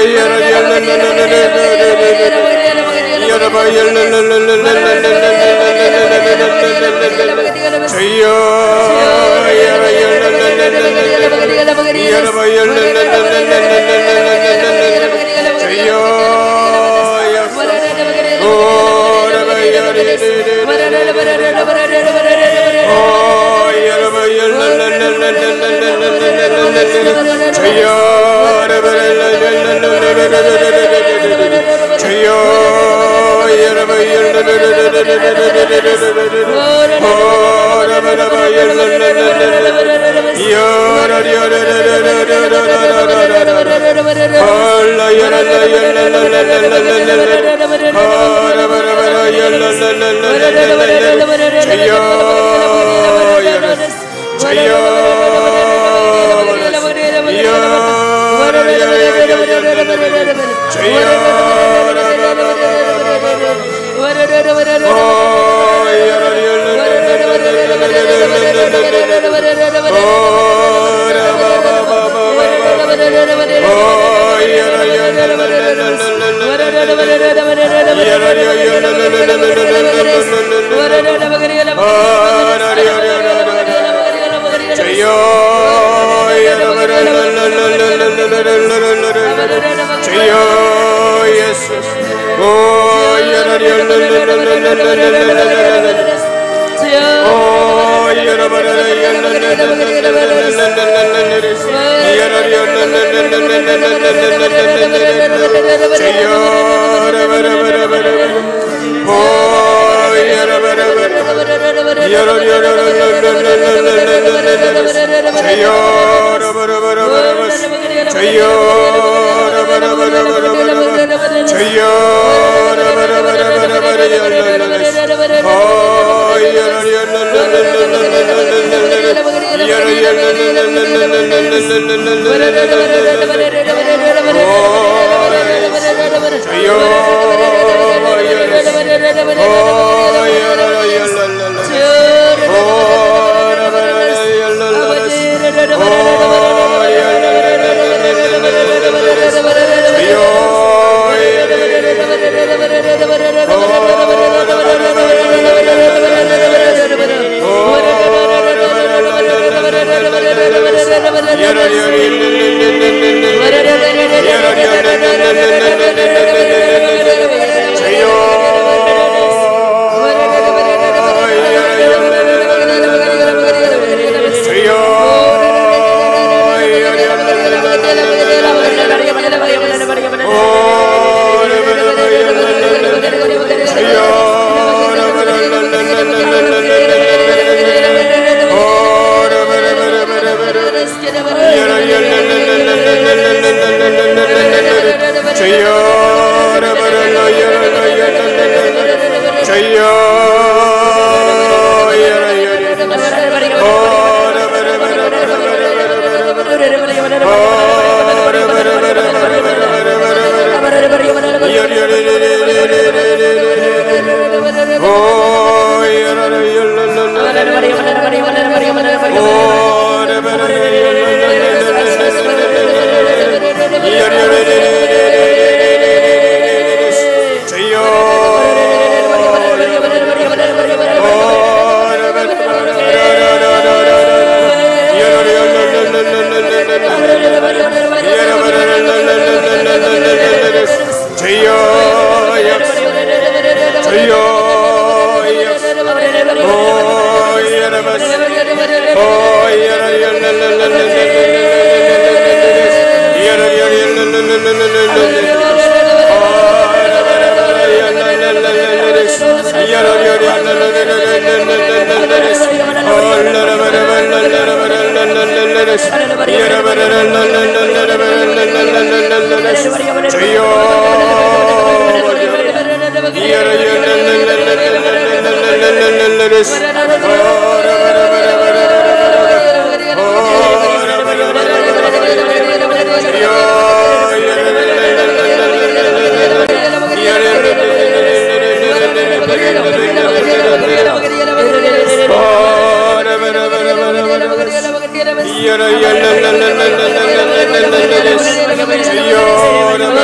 Yo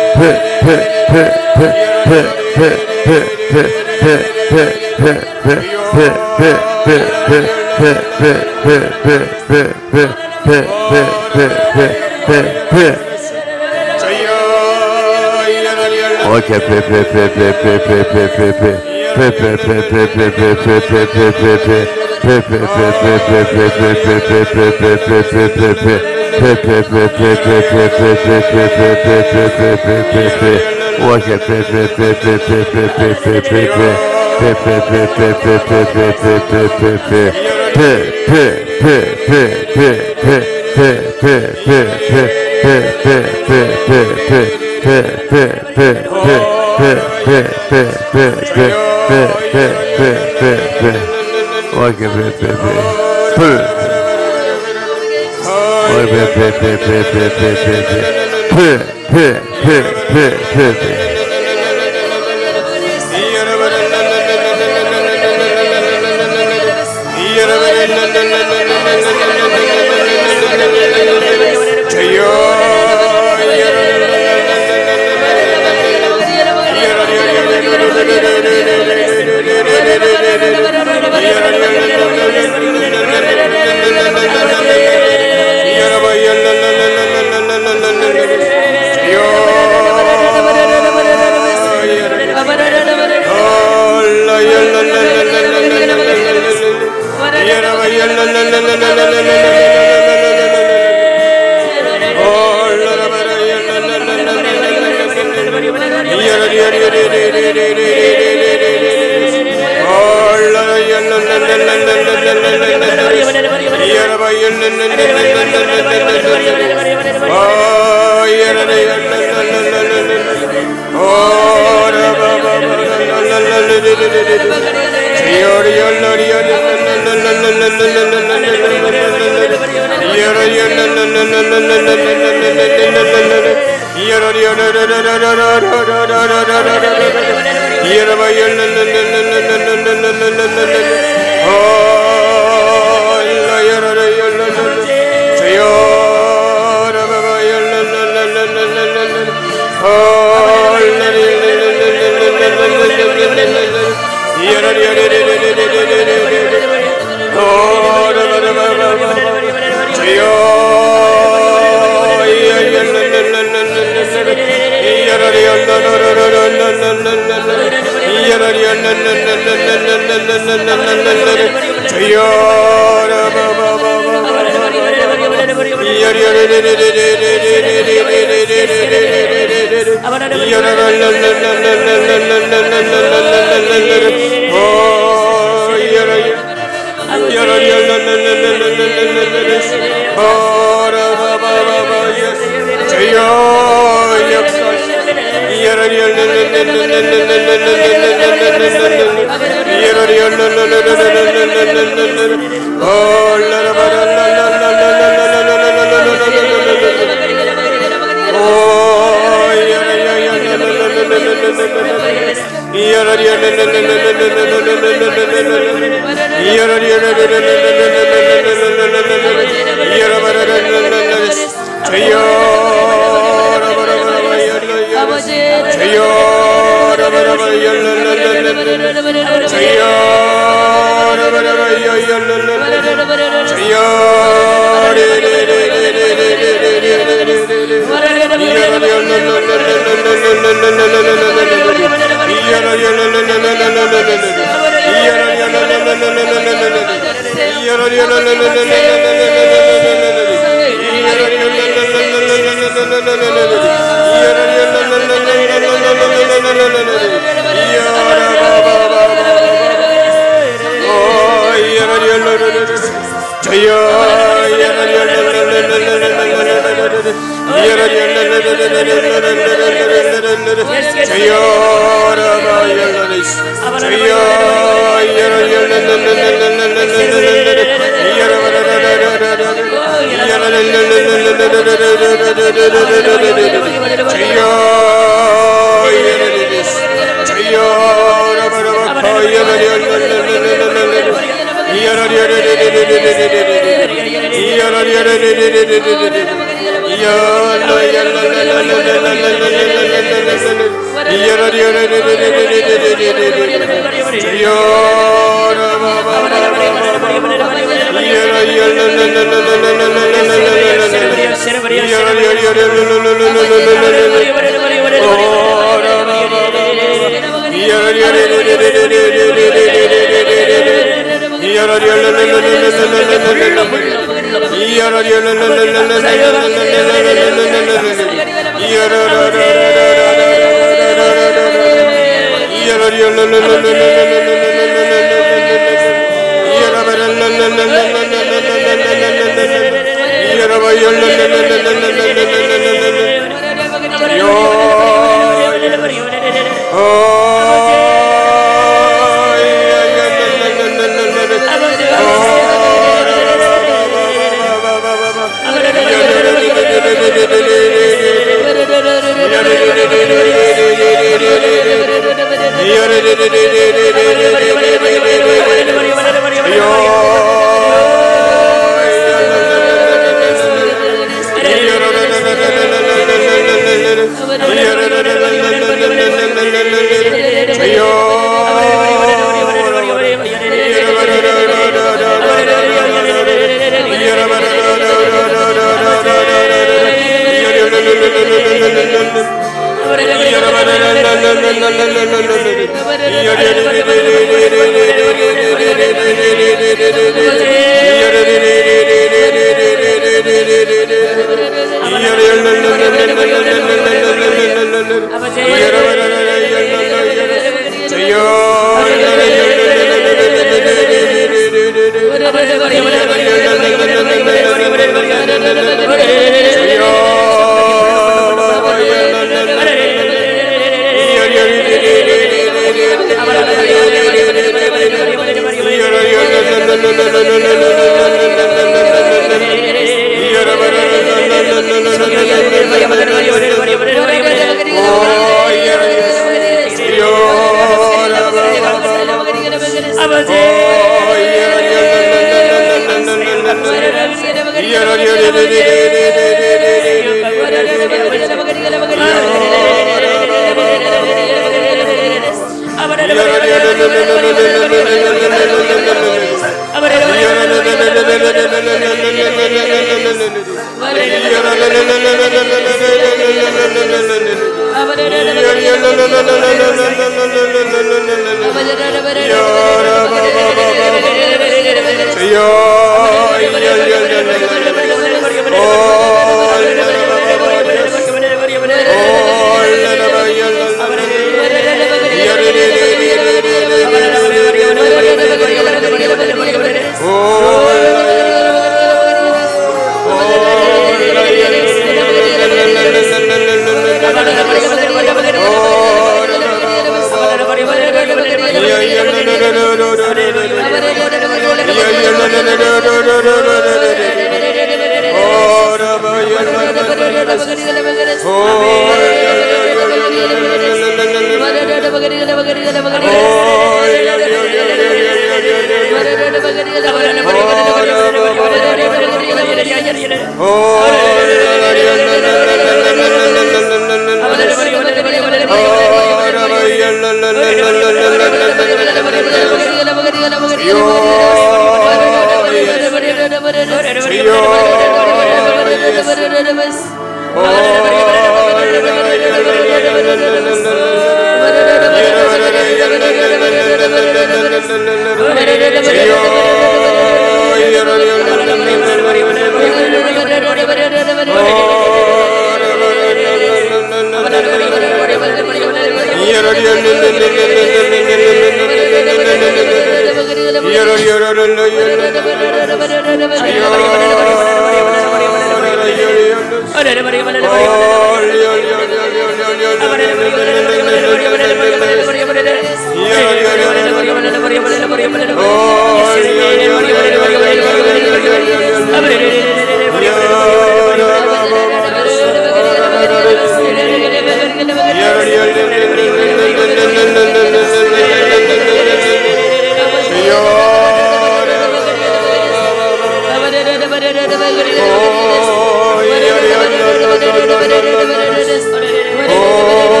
오